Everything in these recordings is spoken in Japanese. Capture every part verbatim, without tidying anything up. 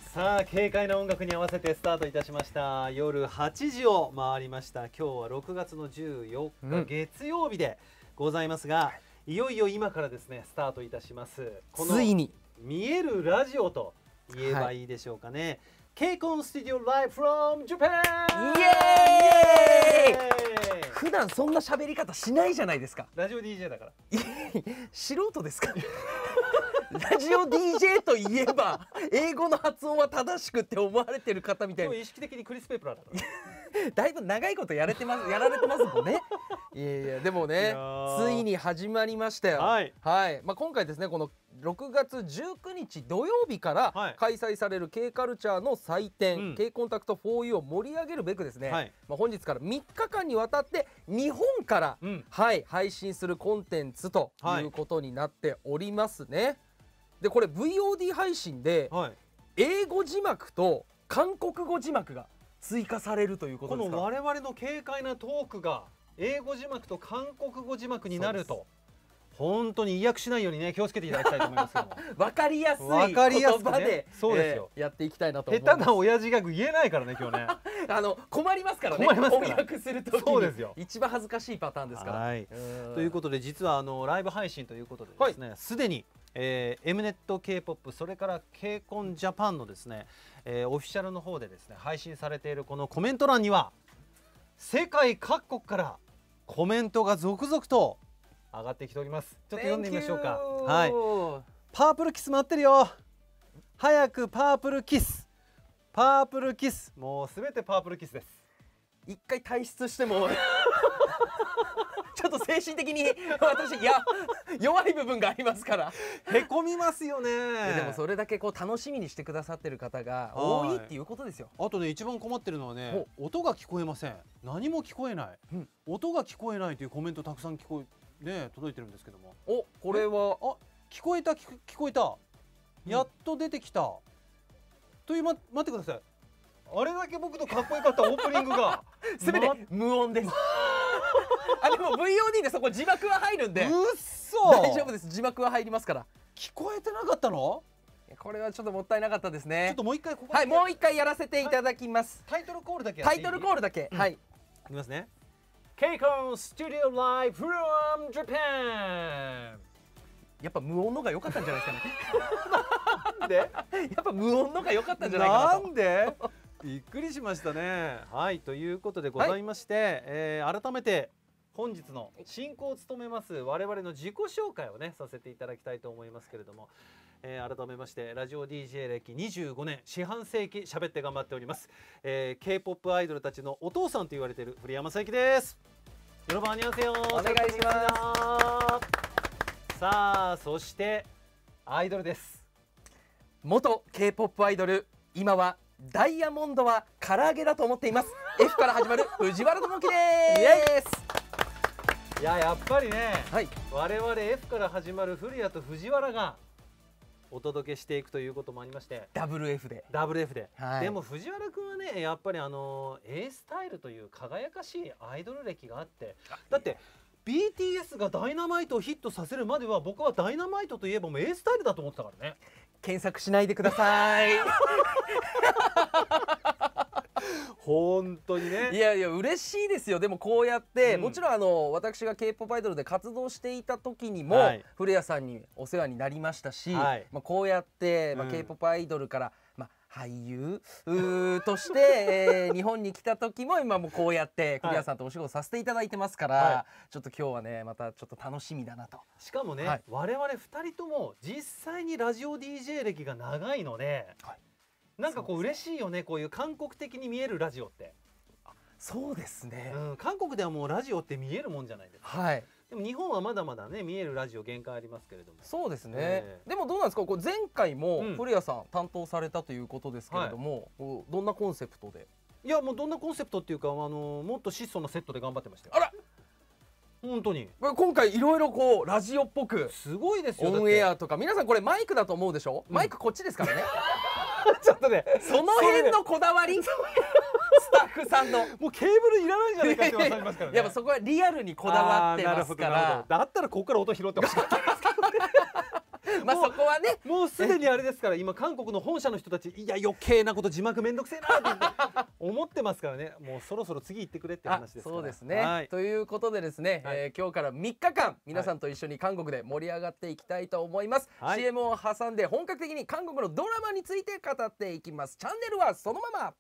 さあ軽快な音楽に合わせてスタートいたしました。夜はちじを回りました。今日はろくがつのじゅうよっか、うん、月曜日でございますが、いよいよ今からですねスタートいたします。このついに見えるラジオと言えばいいでしょうかね。はい、ケイコンスタジオライブフロムジャパン。 イエーイ。普段そんな喋り方しないじゃないですか。 ラジオ ディージェー だから。 素人ですか。ラジオ ディージェー といえば英語の発音は正しくって思われてる方みたいな。 意識的にクリス・ペプラーだから。 だいぶ長いことやれてます、やられてますもんね。いやいやでもね、ついに始まりましたよ。はい、はい、まあ今回ですね、このろくがつじゅうくにち土曜日から開催される K カルチャーの祭典、うん、K コンタクト フォーユー を盛り上げるべくですね、はい、まあ本日からみっかかんにわたって日本から、うん、はい、配信するコンテンツということになっておりますね。はい、でこれ ブイオーディー 配信で、はい、英語字幕と韓国語字幕が追加されるということですか。 この我々の軽快なトークが英語字幕と韓国語字幕になると、本当に意訳しないようにね気をつけていただきたいと思いますけども。 分かりやすい言葉で、そうですよ、やっていきたいなと思います。 下手な親父ギャグ言えないからね今日ね。 あの困りますからね。翻訳するときに一番恥ずかしいパターンですから。はい、 ということで実はあのライブ配信ということでですね、すでにえー、エムネット ケーポップ それから ケーコンジャパンのですね、えー、オフィシャルの方でですね配信されているこのコメント欄には世界各国からコメントが続々と上がってきております。ちょっと読んでみましょうか。はい、パープルキス待ってるよ。早くパープルキス、パープルキス、もうすべてパープルキスです。 一回退出してもちょっと精神的に私いや弱い部分がありますからへこみますよね。 でもそれだけこう楽しみにしてくださってる方が多いっていうことですよ。 あとね、一番困ってるのはね、音が聞こえません、何も聞こえない、うん、音が聞こえないというコメントたくさん聞こえね届いてるんですけども、 おこれはあ聞こえた、聞こえた、やっと出てきた、うん、という、ま、待ってください、あれだけ僕のかっこよかったオープニングがすべて無音です。あでも ブイオーディー でそこ字幕は入るんで、 うっそ大丈夫です。字幕は入りますから。 聞こえてなかったの？ これはちょっともったいなかったですね。 ちょっともう一回ここはい、もう一回やらせていただきます。 タイトルコールだけタイトルコールだけ、うん、はい、いきますね。 ケイコン Studio Live from Japan。 やっぱ無音のが良かったんじゃないですかね。 なんで？ やっぱ無音のが良かったんじゃないかなと。 なんで？びっくりしましたね。はい、ということでございまして、はい、えー、改めて本日の進行を務めます我々の自己紹介をねさせていただきたいと思いますけれども、えー、改めましてラジオ ディージェー 歴にじゅうごねん、四半世紀喋って頑張っております、えー、K-ポップ アイドルたちのお父さんと言われている古山正之です。よろばんにゃんせよ。 お願いします。 さあそしてアイドルです。 元 K-ポップ アイドル、今はダイヤモンドは唐揚げだと思っています。F から始まる藤原智樹です。 いややっぱりね、はい、我々 F から始まる古谷と藤原がお届けしていくということもありまして、 ダブル F でダブル F で、はい、でも藤原くんはねやっぱりあの A スタイルという輝かしいアイドル歴があって、だって ビーティーエス がダイナマイトをヒットさせるまでは僕はダイナマイトといえばもう A スタイルだと思ってたからね。 検索しないでください。 本当にね。 いやいや嬉しいですよ。でもこうやって、うん、もちろんあの私が K-ポップ アイドルで活動していた時にも、はい、古谷さんにお世話になりましたし、はい、まあこうやって、まあ、K-ポップ アイドルから、まあ俳優として、えー、日本に来た時も今もこうやって古谷さんとお仕事させていただいてますから、はい、ちょっと今日はねまたちょっと楽しみだなと。 しかもね、はい、我々ふたりとも実際にラジオ ディージェー 歴が長いので、はい、なんかこう嬉しいよね、こういう韓国的に見えるラジオって。 そうですね、 うん、韓国ではもうラジオって見えるもんじゃないですか。はい、でも日本はまだまだね見えるラジオ限界ありますけれども。 そうですね、えー、でもどうなんですか、こう前回も古谷さん担当されたということですけれども、うん、はい、どんなコンセプトで？ いやもうどんなコンセプトっていうか、あのもっと質素なセットで頑張ってましたよ。 あら本当に今回いろいろこうラジオっぽくすごいですよ。 オンエアとか皆さんこれマイクだと思うでしょ、うん、マイクこっちですからね。 ちょっとねその辺のこだわりスタッフさんのもうケーブルいらないんじゃないかって言われますからね。 やっぱそこはリアルにこだわってますから。 だったらここから音拾ってほしかった。 まあそこはねもうすでにあれですから、今韓国の本社の人たち、いや余計なこと字幕めんどくせえなって思ってますからね。もうそろそろ次行ってくれって話ですから。 そうですね、はい、ということでですね、はい、えー、今日からみっかかん皆さんと一緒に韓国で盛り上がっていきたいと思います、はい、シーエム を挟んで本格的に韓国のドラマについて語っていきます。チャンネルはそのまま。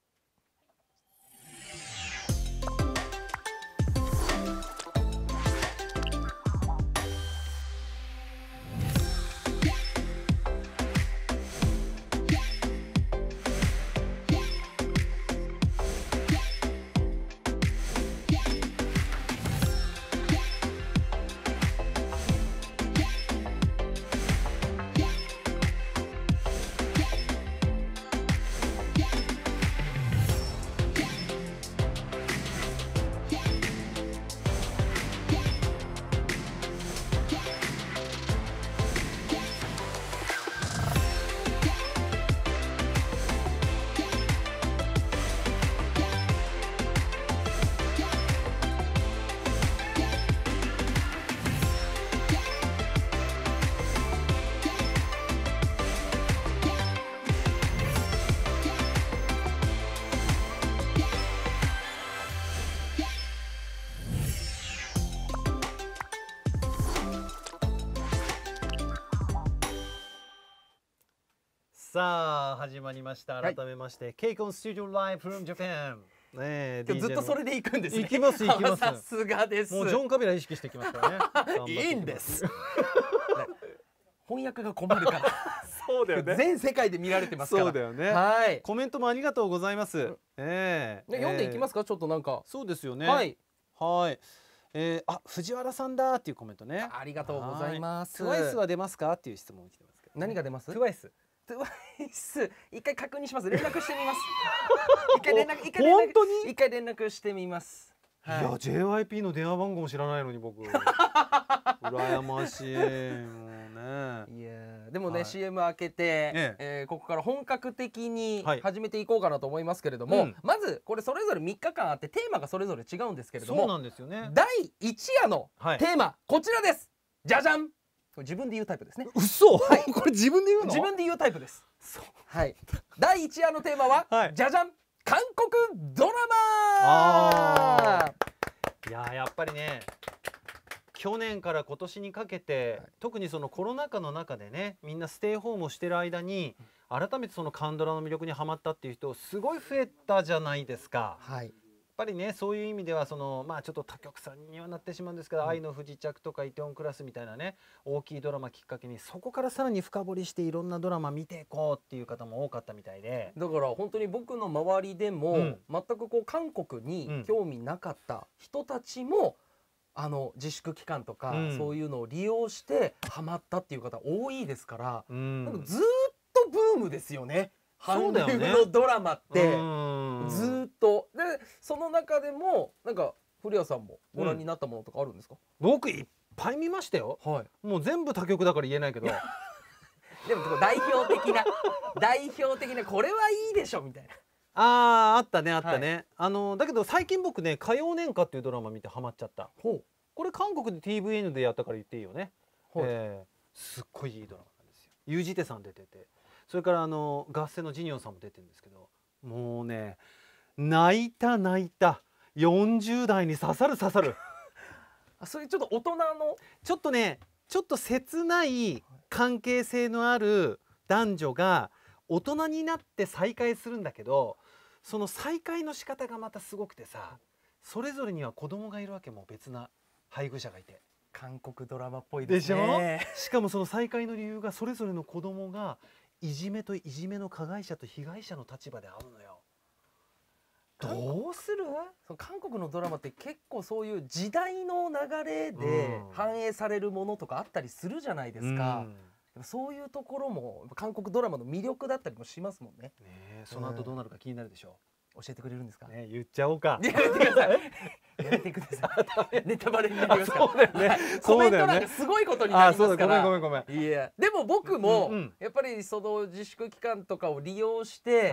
さあ始まりました。改めまして、ケイコンスタジオライブフロムジャパン。ね、 今日ずっとそれで行くんですね。 行きます行きます。 さすがです。 もうジョンカビラ意識してきますからね。 いいんです。翻訳が困るから。 そうだよね。 全世界で見られてますから。 そうだよね。 はい。 コメントもありがとうございます。ええ。読んでいきますか。ちょっとなんか。 そうですよね。 はい。 はい。えー、あ、藤原さんだっていうコメントね。 ありがとうございます。 トゥワイスは出ますかっていう質問来てますけど。 何が出ます？ トゥワイス。 トゥワイス一回確認します。連絡してみます。一回連絡一回連絡本当に一回連絡してみます。 いや ジェイワイピー の電話番号も知らないのに僕羨ましいもうね。 いやでもね、はい、シーエム 開けて、えええー、ここから本格的に始めていこうかなと思いますけれども、はい、うん、まずこれそれぞれみっかかんあってテーマがそれぞれ違うんですけれども、 そうなんですよね。 だいいち夜のテーマ、はい、こちらです。じゃじゃん。自分で言うタイプですね。 嘘、はい、これ自分で言うの？ 自分で言うタイプです。そう、はい。だいいち夜のテーマは、はい、じゃじゃん、韓国ドラマ。 いややっぱりね、去年から今年にかけて、はい、特にそのコロナ禍の中でね、みんなステイホームをしてる間に改めてその韓ドラの魅力にはまったっていう人すごい増えたじゃないですか。はい。やっぱりね、そういう意味ではそのまあちょっと他局さんにはなってしまうんですけど、うん、愛の不時着とかイテウォンクラスみたいなね大きいドラマきっかけに、そこからさらに深掘りしていろんなドラマ見ていこうっていう方も多かったみたいで、 だから本当に僕の周りでも、うん、全くこう韓国に興味なかった人たちも、うん、あの自粛期間とか、うん、そういうのを利用してハマったっていう方多いですから、うん、なんかずっとブームですよね。韓流のドラマってずっとで、その中でもなんか古谷さんもご覧になったものとかあるんですか？ うん、僕いっぱい見ましたよ。はい、もう全部他局だから言えないけどでも代表的な代表的なこれはいいでしょみたいな。 あーあったねあったね、はい、あのだけど最近僕ね火曜年歌っていうドラマ見てハマっちゃった。ほう、これ韓国で ティーブイエヌ でやったから言っていいよね。えー、すっごいいいドラマなんですよ。ユージテさん出てて、それからあの合戦のジニオンさんも出てるんですけど、もうね泣いた泣いた、よんじゅう代に刺さる刺さるあ、そういうちょっと大人のちょっとねちょっと切ない関係性のある男女が大人になって再会するんだけど、その再会の仕方がまたすごくてさ、それぞれには子供がいるわけ、も別な配偶者がいて。 韓国ドラマっぽいですね。 でしょ。しかもその再会の理由がそれぞれの子供がいじめといじめの加害者と被害者の立場で会うのよ。どうする？ その韓国のドラマって結構そういう時代の流れで反映されるものとかあったりするじゃないですか。うん、そういうところも韓国ドラマの魅力だったりもしますもんね。 ね、その後どうなるか気になるでしょう。教えてくれるんですか？ ね、言っちゃおうか。 やめてください。やめてください。ネタバレになりますから。 そうだよね。 コメント欄がすごいことになりますから。 ごめんごめんごめん。 いや、でも僕もやっぱりその自粛期間とかを利用して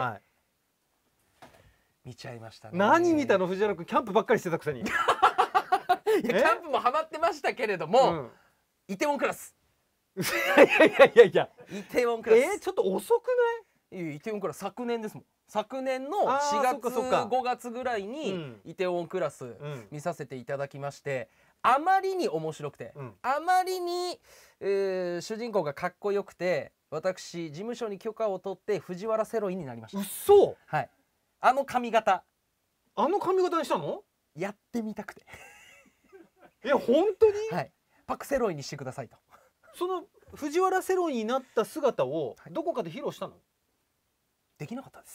見ちゃいましたね。 何見たの藤原君？キャンプばっかりしてたくせに。いや、 キャンプもハマってましたけれども、イテウォンクラス。 いやいやいやいやイテウォンクラス。 えー、ちょっと遅くない？イテウォンクラス昨年ですもん。昨年のしがつごがつぐらいにイテウォンクラス見させていただきまして、あまりに面白くて、うん、あまりに、えー、主人公がかっこよくて、私事務所に許可を取って藤原セロイになりました。 嘘。 はい。あの髪型。 あの髪型にしたの？ やってみたくて。 いや本当に？ はい。パクセロイにしてくださいと。 その藤原セロイになった姿をどこかで披露したの？ できなかったです。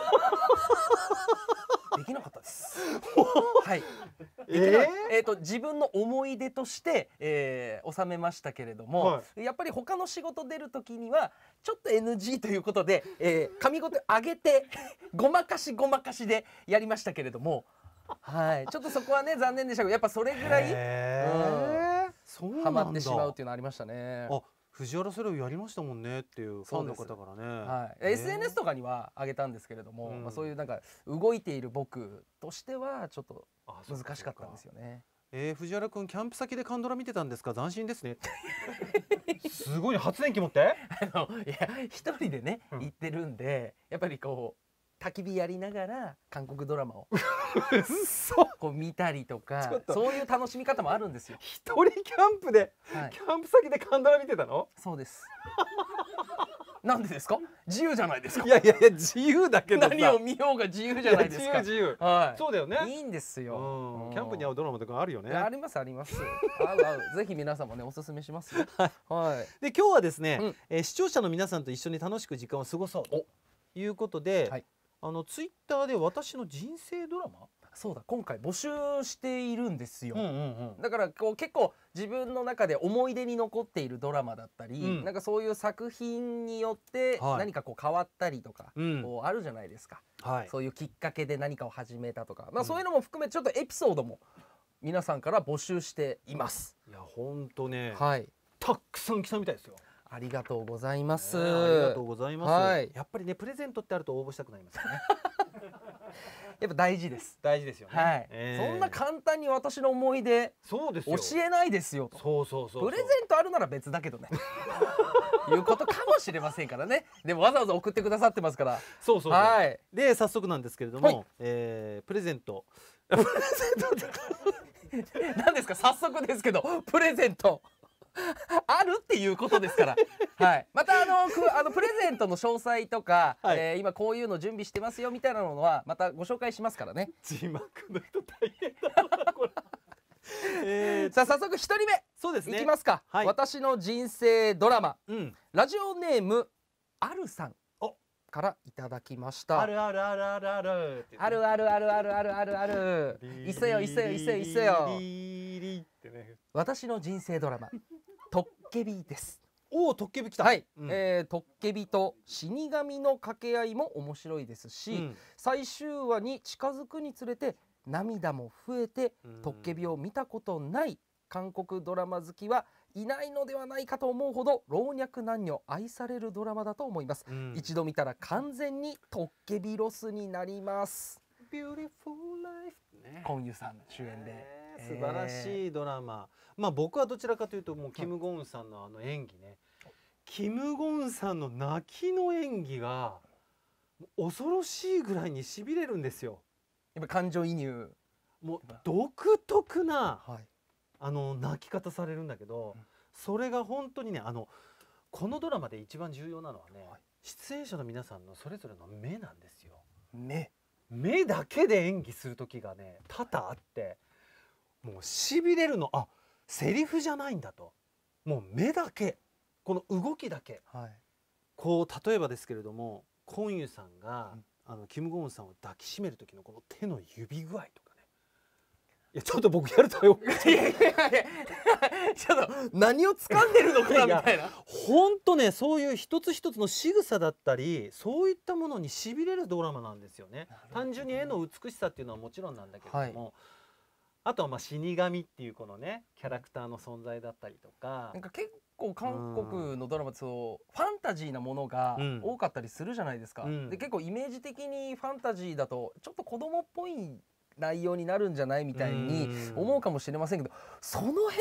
できなかったです。はい。えー、えーと自分の思い出として、えー、収めましたけれども、はい、やっぱり他の仕事出る時にはちょっと エヌジー ということで、えー、髪ごと上げてごまかしごまかしでやりましたけれども、はい。ちょっとそこはね残念でしたけど、やっぱそれぐらい、うん、ハマってしまうっていうのありましたね。 あ、藤原セロイやりましたもんねっていうファンの方からね、 はい、エスエヌエス とかには上げたんですけれども、うん、まあ、そういうなんか動いている僕としてはちょっと難しかったんですよね。 えー、藤原君キャンプ先でカンドラ見てたんですか？斬新ですね。すごい発電機持ってあのいや一人でね、うん、行ってるんで、やっぱりこう焚き火やりながら韓国ドラマをこう見たりとか、そういう楽しみ方もあるんですよ。 一人キャンプで、はい、キャンプ先でカンドラ見てたの？ そうです。なんでですか？自由じゃないですか。 いやいやいや自由だけどさ、 何を見ようが自由じゃないですか。 自由自由、 はい、 そうだよね。 いいんですよ。 キャンプに合うドラマとかあるよね。 ありますあります。合う合う。ぜひ皆さんもねおすすめしますよ。 はい。で今日はですね、うん、えー、視聴者の皆さんと一緒に楽しく時間を過ごそうということで、はい、あのツイッターで私の人生ドラマ、 そうだ、今回募集しているんですよ。だからこう結構自分の中で思い出に残っているドラマだったり、うん、なんかそういう作品によって何かこう変わったりとか、はい、こうあるじゃないですか、はい、そういうきっかけで何かを始めたとか、まあ、そういうのも含めちょっとエピソードも皆さんから募集しています。 いや本当ね、 はい、 たくさん来たみたいですよ。 ありがとうございます。 ね、ありがとうございます。はい、やっぱりねプレゼントってあると応募したくなりますよね。 やっぱ大事です。 大事ですよね。 はい。えー、そんな簡単に私の思い出そうですよ教えないですよと。 そうそうそうそう。 プレゼントあるなら別だけどね。いうことかもしれませんからね。でもわざわざ送ってくださってますから。 そうそうそう。はい。で早速なんですけれども、はい、えー、プレゼント。プレゼントって何ですか？早速ですけどプレゼント。あるっていうことですから、はい、またあのくあのプレゼントの詳細とか、はい、えー、今こういうの準備してますよみたいなのはまたご紹介しますからね。 字幕の人大変だなこれ。 えー、さあ早速ひとりめ、 そうですね、 いきますか、はい、私の人生ドラマ、うん、ラジオネームあるさんからいただきました。 あるあるあるあるあるあるあるあるあるあるあるあるいせよいせよいせよいせよ。私の人生ドラマトッケビです。 おお、トッケビ来た。 はい、うん、えー、トッケビと死神の掛け合いも面白いですし、うん、最終話に近づくにつれて涙も増えて、トッケビを見たことない韓国ドラマ好きはいないのではないかと思うほど老若男女愛されるドラマだと思います。うん、一度見たら完全にトッケビロスになります。 Beautiful Life ね、 コンユさん主演で、 えー、素晴らしいドラマ。まあ僕はどちらかというともうキム・ゴンさんのあの演技ね、キム・ゴンさんの泣きの演技が恐ろしいぐらいにしびれるんですよ。 やっぱ感情移入、 もう独特な、はい、あの泣き方されるんだけど、うん、それが本当にね、あのこのドラマで一番重要なのはね、はい、出演者の皆さんのそれぞれの目なんですよ。 目目だけで演技する時がね多々あって、もうしびれるの。あ、セリフじゃないんだと、もう目だけ、この動きだけ、はい、こう例えばですけれども、コンユさんが、うん、あのキム・ゴンさんを抱きしめる時のこの手の指具合とかね、いやちょっと僕やるとよいやいやいやちょっと何を掴んでるのかみたいな。 本当ね、そういう一つ一つの仕草だったりそういったものにしびれるドラマなんですよね。単純に絵の美しさっていうのはもちろんなんだけれども、はい、あとはまあ死神っていうこのねキャラクターの存在だったりとか、 なんか結構韓国のドラマってそうファンタジーなものが多かったりするじゃないですか、うん、で結構イメージ的にファンタジーだとちょっと子供っぽい内容になるんじゃないみたいに思うかもしれませんけど、その辺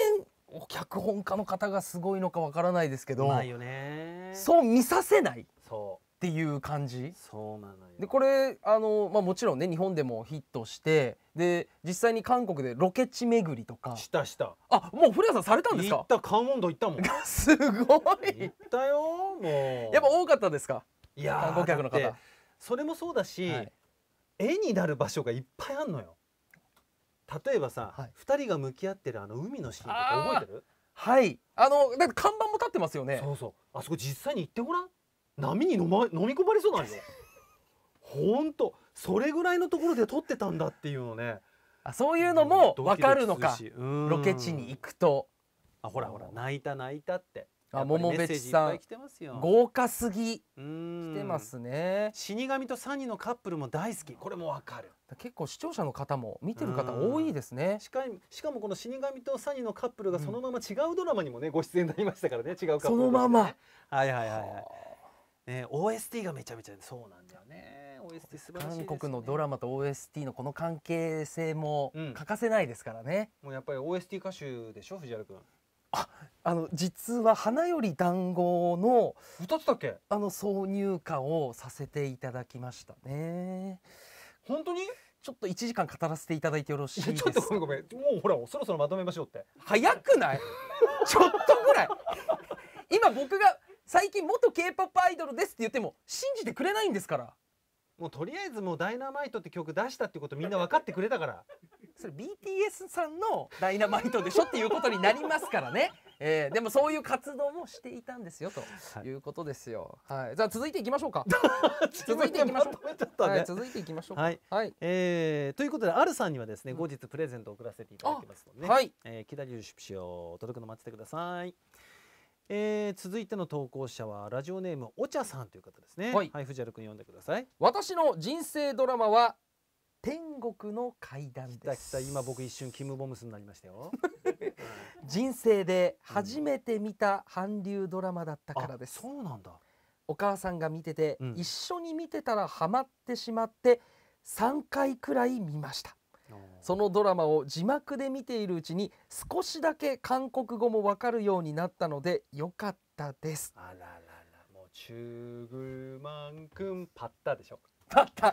脚本家の方がすごいのかわからないですけど、 ないよね、 そう見させないそうっていう感じ。 そうなのよ。 でこれあの、まあ、もちろんね日本でもヒットして、で実際に韓国でロケ地巡りとかしたした。 あ、もう古谷さんされたんですか？ 行った、カンウォンド行ったもんすごい行ったよもう。 やっぱ多かったですか？ いや観光客の方。 それもそうだし、 はい、 絵になる場所がいっぱいあんのよ。例えばさ、 はい、 ふたりが向き合ってるあの海のシーンとか覚えてる？ はい、あのだって看板も立ってますよね。 そうそう、あそこ実際に行ってごらん。波に飲ま飲み込まれそうなんよほんとそれぐらいのところで撮ってたんだっていうのね。 あ、そういうのも分かるのか、 うん、 ロケ地に行くと。 あ、ほらほら、泣いた泣いたって。 あ、桃別さん豪華すぎ、来てますね。 死神とサニのカップルも大好き。これもわかる。 結構視聴者の方も見てる方多いですね。 しかしかもこの死神とサニのカップルがそのまま違うドラマにもねご出演になりましたからね。違うカップル、ね、 そのまま。はいはいはいはい。ね、オーエスティー がめちゃめちゃそうなんだよね。オーエスティー 素晴らしいですよね。 韓国のドラマと オーエスティー のこの関係性も欠かせないですからね。 うん、もうやっぱり オーエスティー 歌手でしょ、藤原君。 あ、あの実は花より団子の歌ってたっけ？ あの挿入歌をさせていただきましたね。 本当に？ ちょっといちじかん語らせていただいてよろしいですか？ ちょっとごめんごめん、もうほらそろそろまとめましょうって。 早くないちょっとぐらい今僕が最近元 K-ポップ アイドルですって言っても信じてくれないんですから。 もうとりあえずもうダイナマイトって曲出したってことみんな分かってくれたから。 それ ビーティーエス さんのダイナマイトでしょっていうことになりますからね、えー、でもそういう活動もしていたんですよということですよ。はい、じゃあ続いていきましょうか続いていきましょう、はい、続いていきましょうか。はい、はい、 えー、ということであるさんにはですね後日プレゼントを送らせていただきますので、ね、 はい、 えー、キダリュウシプシを届くの待っててください。えー、続いての投稿者はラジオネームお茶さんという方ですね。はい、はい、藤原君読んでください。 私の人生ドラマは天国の階段です。 来た来た、今僕一瞬キムボムスになりましたよ人生で初めて見た韓流ドラマだったからです、 うん、そうなんだ。 お母さんが見てて、うん、一緒に見てたらハマってしまってさんかいくらい見ました。そのドラマを字幕で見ているうちに少しだけ韓国語もわかるようになったのでよかったです。 あららら、もうチューグマンくんパッタでしょ。 パッタ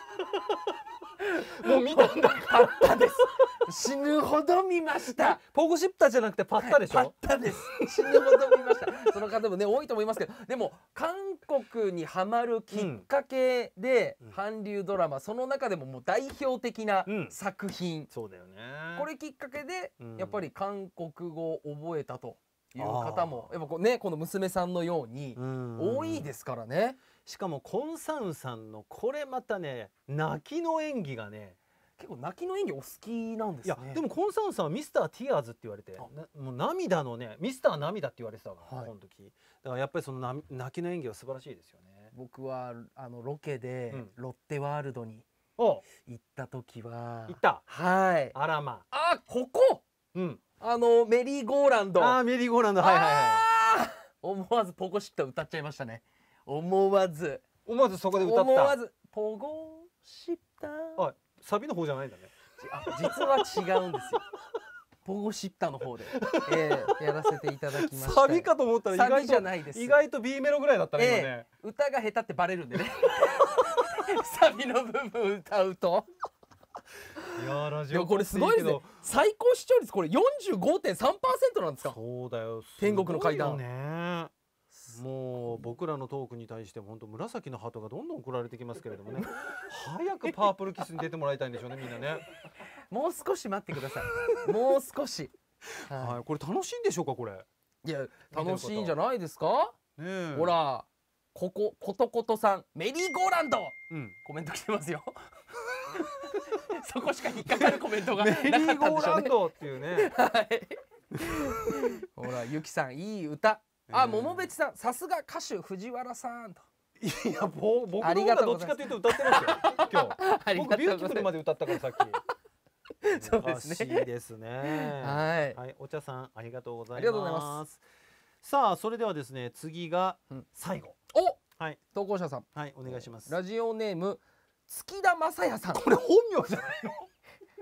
もう見たんだ。パッタです。死ぬほど見ました。 ポゴシッタじゃなくてパッタでしょ。 はい、パッタです。死ぬほど見ました。その方もね多いと思いますけど、でも韓国にハマるきっかけで、うん、韓流ドラマその中でももう代表的な作品、うん、 そうだよね。 これきっかけで、うん、やっぱり韓国語を覚えたという方もやっぱこうねこの娘さんのように多いですからね。 しかもコンサウンさんのこれまたね泣きの演技がね結構泣きの演技お好きなんですね。 いやでもコンサウンさんはミスターティアーズって言われてもう涙のねミスター涙って言われてたから、はい、この時だからやっぱりその泣きの演技は素晴らしいですよね。 僕はあのロケでロッテワールドに行った時は、 うん、行った、 はい、 あらまあここ、うん、あのメリーゴーランド、 あメリーゴーランド、はいはいはい、 思わずポコシッタ歌っちゃいましたね。思わず思わずそこで歌った。 思わずポゴシッタ、 あサビの方じゃないんだね。 あ実は違うんですよポゴシッタの方で、えー、やらせていただきました。 サビかと思ったら意外とじゃないです。 意外と B メロぐらいだったね、 えー、 今ね。 歌が下手ってバレるんでねサビの部分歌うといやラジオこれすごいですね。最高視聴率これ よんじゅうごてんさんパーセント なんですか。 そうだよ、 天国の階段ね。もう僕らのトークに対して本当紫のハートがどんどん送られてきますけれどもね早くパープルキスに出てもらいたいんでしょうね、みんなね。 もう少し待ってくださいもう少し、 はい、はい、これ楽しいんでしょうか。これいや楽しいんじゃないですかね。ほらここことことさんメリーゴーランド、うん、コメント来てますよそこしか引っかかるコメントがなかったんでしょうね。メリーゴーランドっていうねはいほらゆきさんいい歌、あ、桃別さんさすが歌手藤原さんと。 いや僕の方がどっちかというと歌ってますよ今日僕ビューティフルまで歌ったからさっきそうですね。 いいですね。 はい、 はい、お茶さんありがとうございます。さあそれではですね次が最後、 うん、お、 はい、 投稿者さん、 はい、お願いします。 ラジオネーム月田正也さん。 これ本名じゃないの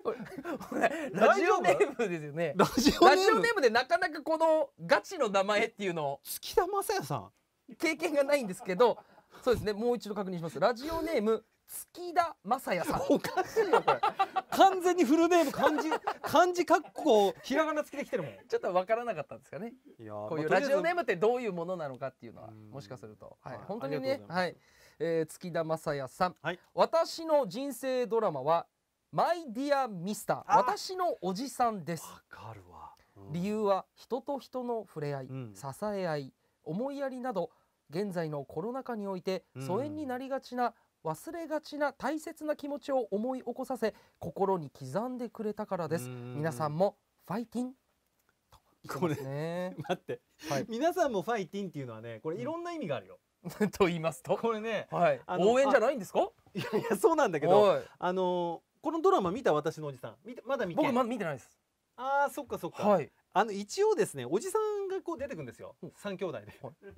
ラジオネームですよね。 ラジオネームでなかなかこのガチの名前っていうのを月田正也さん経験がないんですけど、そうですね、もう一度確認します。ラジオネーム月田正也さん。 おかしいよこれ。完全にフルネーム漢字漢字括弧ひらがな付きで来てるもん。 ちょっとわからなかったんですかね。いやこういうラジオネームってどういうものなのかっていうのはもしかすると、はい、本当にね、はい、えー、月田正也さん、はい、私の人生ドラマはマイディアミスター、私のおじさんです。わかるわ。うん、理由は人と人の触れ合い、うん、支え合い、思いやりなど現在のコロナ禍において疎遠になりがちな、忘れがちな大切な気持ちを思い起こさせ心に刻んでくれたからです。皆さんもファイティンと言ってますね。 待って、はい、皆さんもファイティンっていうのはね、これいろんな意味があるよ。 と言いますと、 これね、 はい、応援じゃないんですか？ いやいやそうなんだけど、あのこのドラマ見た私のおじさん、見てまだ見て僕まだ見てないです。 ああそっかそっか。はい、あの一応ですね、おじさんがこう出てくるんですよ。三兄弟で。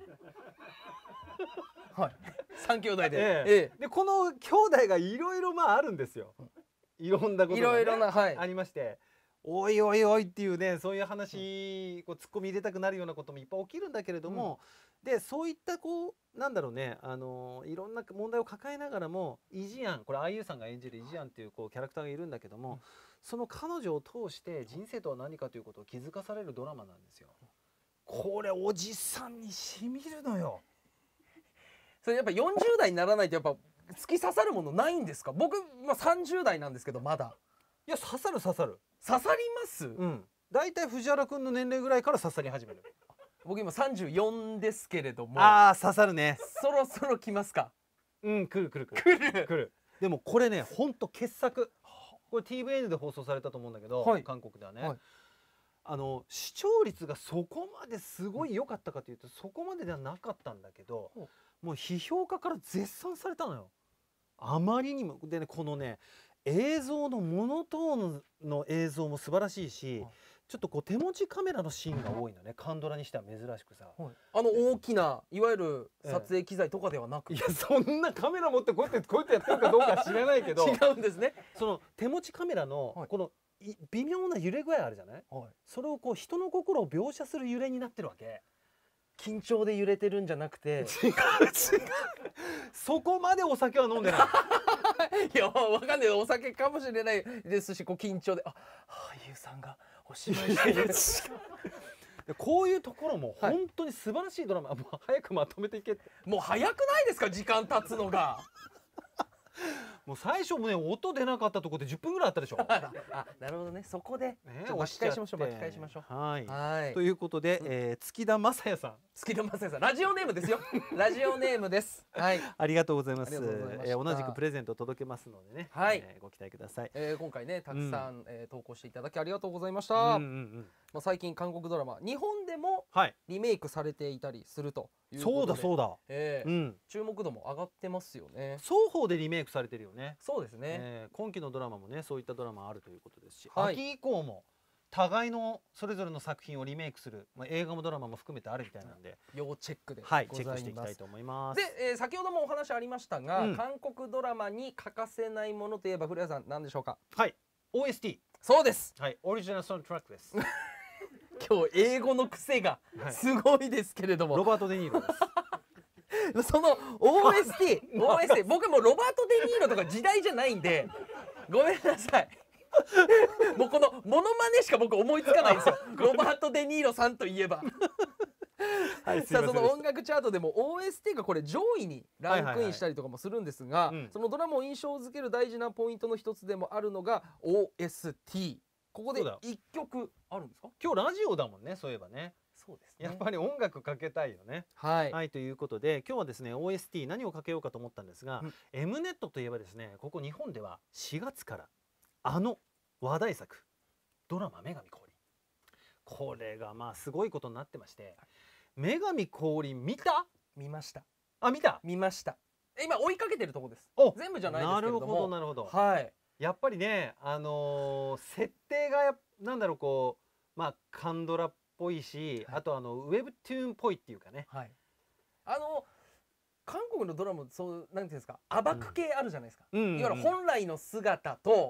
はい。三兄弟で。 ええ、でこの兄弟がいろいろまああるんですよ。いろんなことが、ね、いろいろな、はい、ありまして。おいおいおいっていうね、そういう話、こうツッコミ入れたくなるようなこともいっぱい起きるんだけれども、うん、でそういったこうなんだろうね、あのいろんな問題を抱えながらもイジアン、これ アイユー さんが演じるイジアンっていうこうキャラクターがいるんだけども、うん、その彼女を通して人生とは何かということを気づかされるドラマなんですよ。これおじさんにしみるのよ。 それやっぱよんじゅう代にならないとやっぱ突き刺さるものないんですか？僕、まあ、さんじゅう代なんですけどまだ。 いや刺さる刺さる刺さります。 うん。だいたい藤原くんの年齢ぐらいから刺さり始める。 僕今さんじゅうよんですけれども。 ああ刺さるね。 そろそろ来ますか？ うん来る来る来る。来る。 来る。でもこれねほんと傑作。これ ティーブイエヌ で放送されたと思うんだけど、はい、韓国ではね、はい、あの視聴率がそこまですごい良かったかというとそこまでではなかったんだけど、うん、もう批評家から絶賛されたのよ。あまりにもでねこのね映像のモノトーンの映像も素晴らしいし、はい、ちょっとこう手持ちカメラのシーンが多いのね、カンドラにしては珍しくさ、 はい、あの大きないわゆる撮影機材とかではなく、 ええ、いやそんなカメラ持ってこうやってこうやってやってるかどうか知らないけど違うんですね。 その手持ちカメラのこの微妙な揺れ具合あるじゃない、はい、それをこう人の心を描写する揺れになってるわけ。 緊張で揺れてるんじゃなくて違う違うそこまでお酒は飲んでないいやわかんないお酒かもしれないですし、こう緊張であ俳優さんがお芝居してるこういうところも本当に素晴らしいドラマ、はい、もう早くまとめていけって。 もう早くないですか時間経つのがもう最初もね音出なかったところでじゅっぷんぐらいあったでしょあなるほどね、そこで、ね、巻き返しましょう巻き返しましょう。 はい、はいということで、うんえー、月田正也さん月田正也さんラジオネームですよラジオネームです。はいありがとうございます。えー、同じくプレゼント届けますのでね、はい、えー、ご期待ください。 えー、今回ねたくさん、うんえー、投稿していただきありがとうございました。うんうんうん、まあ最近韓国ドラマ日本でもリメイクされていたりするということで、 そうだそうだ、 えーうん、注目度も上がってますよね。 双方でリメイクされてるよね。 そうですね、 えー、今期のドラマもねそういったドラマあるということですし、はい、秋以降も互いのそれぞれの作品をリメイクする、まあ、映画もドラマも含めてあるみたいなんで要チェックではいチェックしていきたいと思います。 で、えー、先ほどもお話ありましたが、うん、韓国ドラマに欠かせないものといえば古谷さん何でしょうか？ はい オーエスティーそうです、 はい、オリジナルサウンドトラックです今日英語の癖がすごいですけれども、 はい、ロバート・デ・ニーロですその オーエスティー オーエスティー 僕もロバート・デ・ニーロとか時代じゃないんでごめんなさいもうこのモノマネしか僕思いつかないんですよロバート・デ・ニーロさんといえばはい、さあその音楽チャートでも オーエスティー がこれ上位にランクインしたりとかもするんですが、そのドラマを印象づける大事なポイントの一つでもあるのが オーエスティー。 ここでいっきょくあるんですか？ 今日ラジオだもんね、そういえばね。 そうですね、 やっぱり音楽かけたいよね。はい、はい、ということで今日はですね オーエスティー 何をかけようかと思ったんですが、うん、エムネット といえばですねここ日本ではしがつからあの話題作ドラマ女神降臨、これがまあすごいことになってまして、女神降臨見た？ 見ました。 あ見た？ 見ました。今追いかけてるとこです。全部じゃないですけれども。 なるほどなるほど。 はい。 やっぱりねあのー、設定がなんだろうこうまあカンドラっぽいし、はい、あとあのウェブトゥーンっぽいっていうかね。はい。あの韓国のドラマそうなんていうんですか暴く系あるじゃないですか。いわゆる本来の姿と、うん、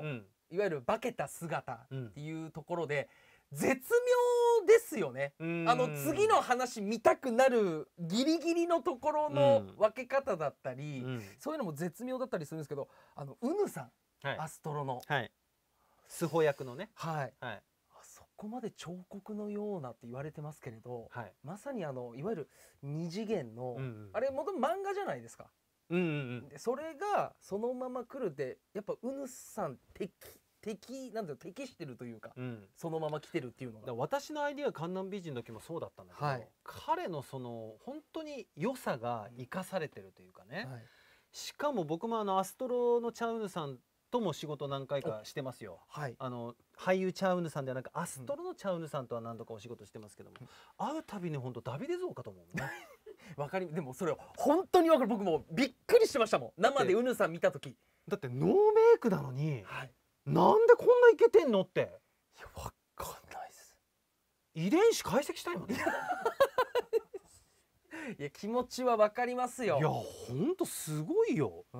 いわゆる化けた姿っていうところで、うん、絶妙ですよね。あの次の話見たくなるギリギリのところの分け方だったり、うん、そういうのも絶妙だったりするんですけど、あのウヌさん、はい、アストロの、 はい、スホ役のね、 はい、はい、そこまで彫刻のようなって言われてますけれど、はい、まさにあのいわゆる二次元の、うんうん、あれもともと漫画じゃないですか。うんうんうん、でそれがそのまま来るってやっぱウヌさん適適なんだろう適してるというか、うん、そのまま来てるっていうのが。 私のアイディア観南美人の時もそうだったんだけど、はい、彼のその本当に良さが生かされてるというかね、はい、しかも僕もあのアストロのチャウヌさんとも仕事何回かしてますよ。はい、あの俳優チャウヌさんではなくアストロのチャウヌさんとは何度かお仕事してますけども、うん、会うたびに本当ダビデ像かと思うね。 わかり、でもそれ本当にわかる。僕もびっくりしましたもん、生でウヌさん見た時。 だってノーメイクなのに、はい、なんでこんなイケてんのって。 いやわかんないです。 遺伝子解析したいもんね。 いや気持ちはわかりますよ。 いやほんとすごいよ。うん。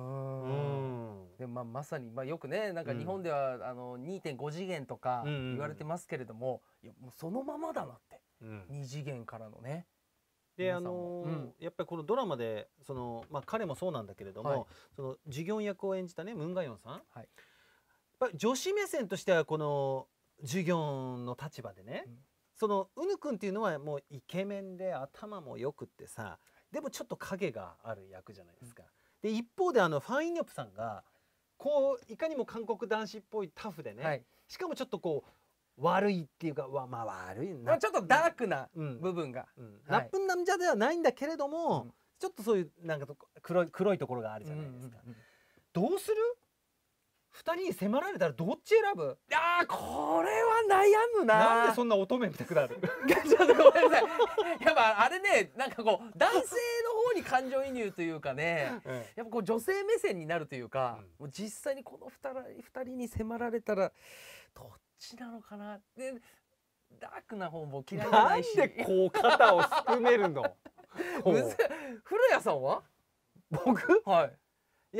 でもまあまさにまあよくねなんか日本では、うん、あの にてんご 次元とか言われてますけれども、いやもうそのままだなって、うん、に次元からのね。 であのーうん、やっぱりこのドラマでその、まあ、彼もそうなんだけれども、はい、そのジュギョン役を演じたねムンガヨンさん、はい、やっぱり女子目線としてはこのジュギョンの立場でね、うん、そのウヌ君っていうのはもうイケメンで頭もよくってさ、でもちょっと影がある役じゃないですか。うん、で一方であのファン・イニョプさんがこういかにも韓国男子っぽいタフでね、はい、しかもちょっとこう悪いっていうか、わまあ悪いな、 ちょっとダークな部分が、 ナップンナムジャではないんだけれども、うん、ちょっとそういうなんか黒い黒いところがあるじゃないですか。どうする？ふたりに迫られたらどっち選ぶ？ いやーこれは悩むな。 なんでそんな乙女みたくなる？ ちょっとごめんなさい。やっぱあれねなんかこう男性の方に感情移入というかね、うん、やっぱこう女性目線になるというか、うん、もう実際にこのふたりに迫られたらどっちなのかな。でダークな方も嫌いじゃないし。 なんでこう肩をすくめるの？ 古谷さんは？ 僕？ はい。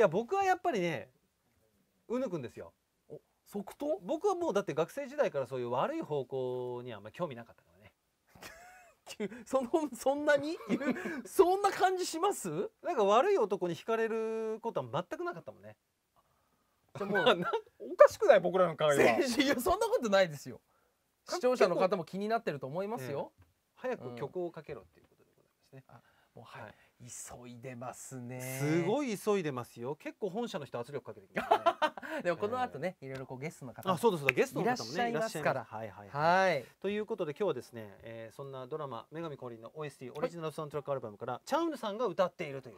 いや僕はやっぱりねウヌ君ですよ。 お即答？ 僕はもうだって学生時代からそういう悪い方向にはあんまり興味なかったからね。そのそんなにそんな感じします？ なんか悪い男に惹かれることは全くなかったもんね。じゃもうおかしくない僕らの会話。 いやそんなことないですよ。視聴者の方も気になってると思いますよ。 早く曲をかけろっていうことでございますね。 あもうはい。急いでますね。 すごい急いでますよ。結構本社の人圧力かけてきますね。 でもこの後ね、いろいろこうゲストの方あそうですゲストの方もねいらっしゃいますから。 はいはいはい。ということで今日はですね、えー、そんなドラマ女神降臨の オーエスティー オリジナルサウンドトラックアルバムから、はい、チャウヌさんが歌っているという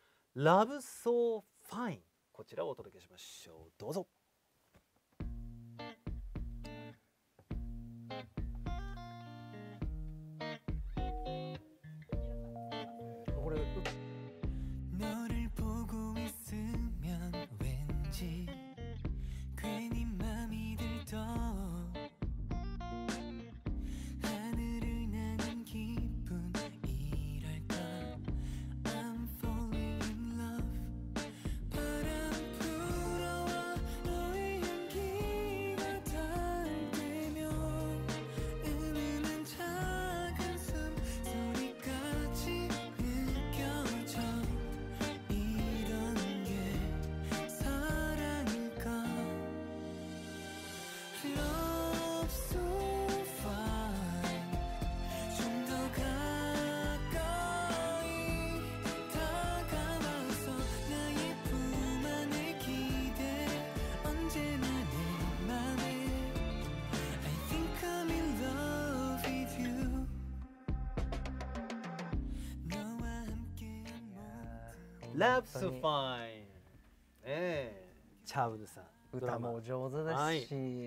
「Love So Fine」こちらをお届けしましょう。どうぞ。Love So Fine、えー、チャウヌさん歌も上手ですし、はい、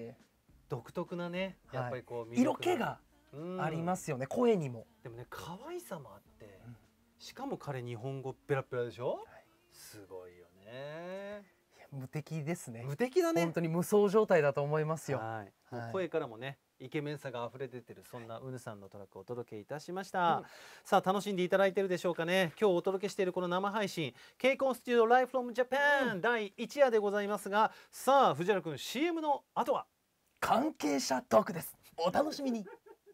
独特なねやっぱりこう、 はい、色気がありますよね、声にも。 でもね可愛さもあって、うん、しかも彼日本語ペラペラでしょ、はい、すごいよね。 いや無敵ですね。 無敵だね。 本当に無双状態だと思いますよ。 はい、はい、声からもねイケメンさが溢れ出てる、そんなうぬさんのトラックをお届けいたしました、うん、さあ楽しんでいただいてるでしょうかね。今日お届けしているこの生配信 ケーコンスタジオライフフロムジャパンだいいち夜でございますが、さあ藤原くん シーエム の後は関係者トークです。お楽しみに。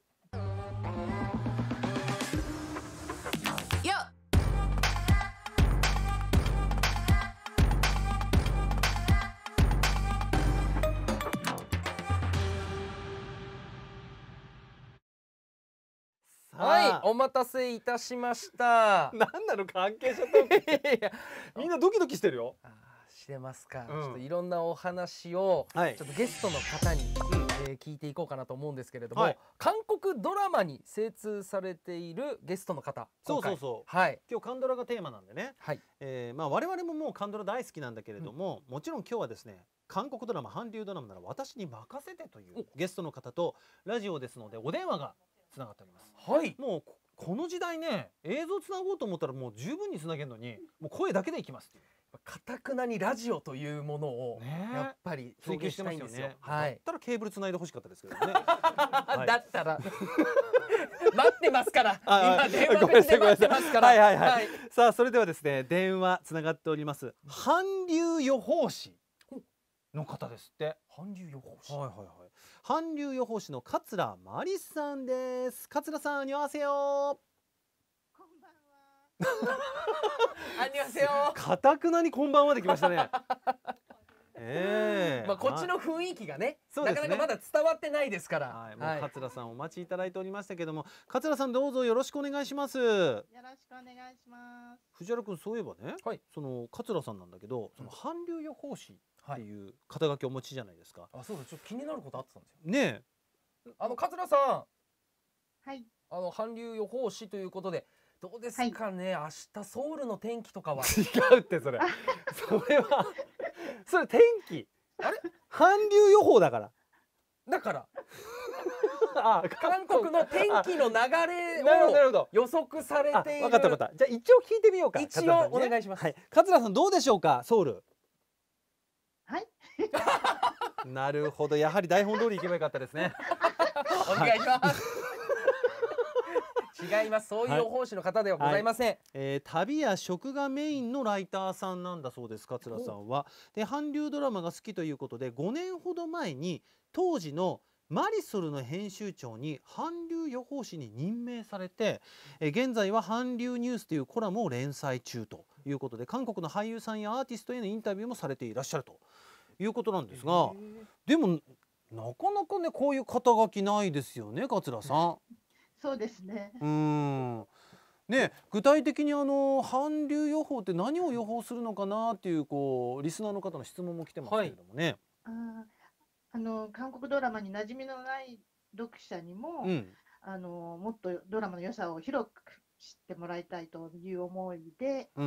はい、お待たせいたしました。 なんなの関係者トークってみんなドキドキしてるよ。 あしてますか、うん、ちょっといろんなお話を、はい、ちょっとゲストの方に、うんえー、聞いていこうかなと思うんですけれども、はい、韓国ドラマに精通されているゲストの方、 そうそうそう、はい、今日カンドラがテーマなんでね、はいえーまあ、我々ももうカンドラ大好きなんだけれども、うん、もちろん今日はですね韓国ドラマ韓流ドラマなら私に任せてというゲストの方とラジオですのでお電話がつながっております。はい、もうこの時代ね映像つなごうと思ったらもう十分につなげるのにもう声だけでいきますっていう。 かたくなにラジオというものをやっぱり追求してますよね。 はい。だったらケーブルつないでほしかったですけどね。 だったら待ってますから。今電話口で待ってますから。 はいはいはい。さあそれではですね電話つながっております。韓流予報士の方ですって。 韓流予報士。 はいはいはい。韓流予報士の桂真理さんです。桂さん、あにわせよ。 こんばんは。 あにわせよ。 かたくなにこんばんはできましたね。ええー、まあこっちの雰囲気がね、ねなかなかまだ伝わってないですから。 はい、もう桂さんお待ちいただいておりましたけども、桂さんどうぞよろしくお願いします。よろしくお願いします。 藤原君そういえばね、はい、その桂さんなんだけど、その韓流予報士っていう肩書きをお持ちじゃないですか。 あ、そうだ、ちょっと気になることあってたんですよ。 ねえ、あの桂さん、 はい、 あの韓流予報士ということで。どうですかね、はい、明日ソウルの天気とかは。 違うってそれ。それはそれ天気。あれ？韓流予報だから。 だから。あ、韓国の天気の流れを予測されている。 分かった分かった。じゃあ一応聞いてみようか。 一応お願いします。 はい。桂さんどうでしょうか、ソウル。 はい。 なるほど、やはり台本通り行けばよかったですね。 お願いします。違います。そういう予報士の方ではございません。はいはい、 えー、旅や食がメインのライターさんなんだそうです。桂さんは。で、韓流ドラマが好きということで、ごねんほど前に当時のマリソルの編集長に韓流予報士に任命されて、えー、現在は韓流ニュースというコラムを連載中ということで、韓国の俳優さんやアーティストへのインタビューもされていらっしゃるということなんですが、でもなかなかねこういう肩書きないですよね、桂さん。 そうですね。 うん。ね、具体的にあの韓流予報って何を予報するのかなっていうこうリスナーの方の質問も来てますけれどもね。 はい、ああの韓国ドラマに馴染みのない読者にも、うん、あのもっとドラマの良さを広く知ってもらいたいという思いで、うん、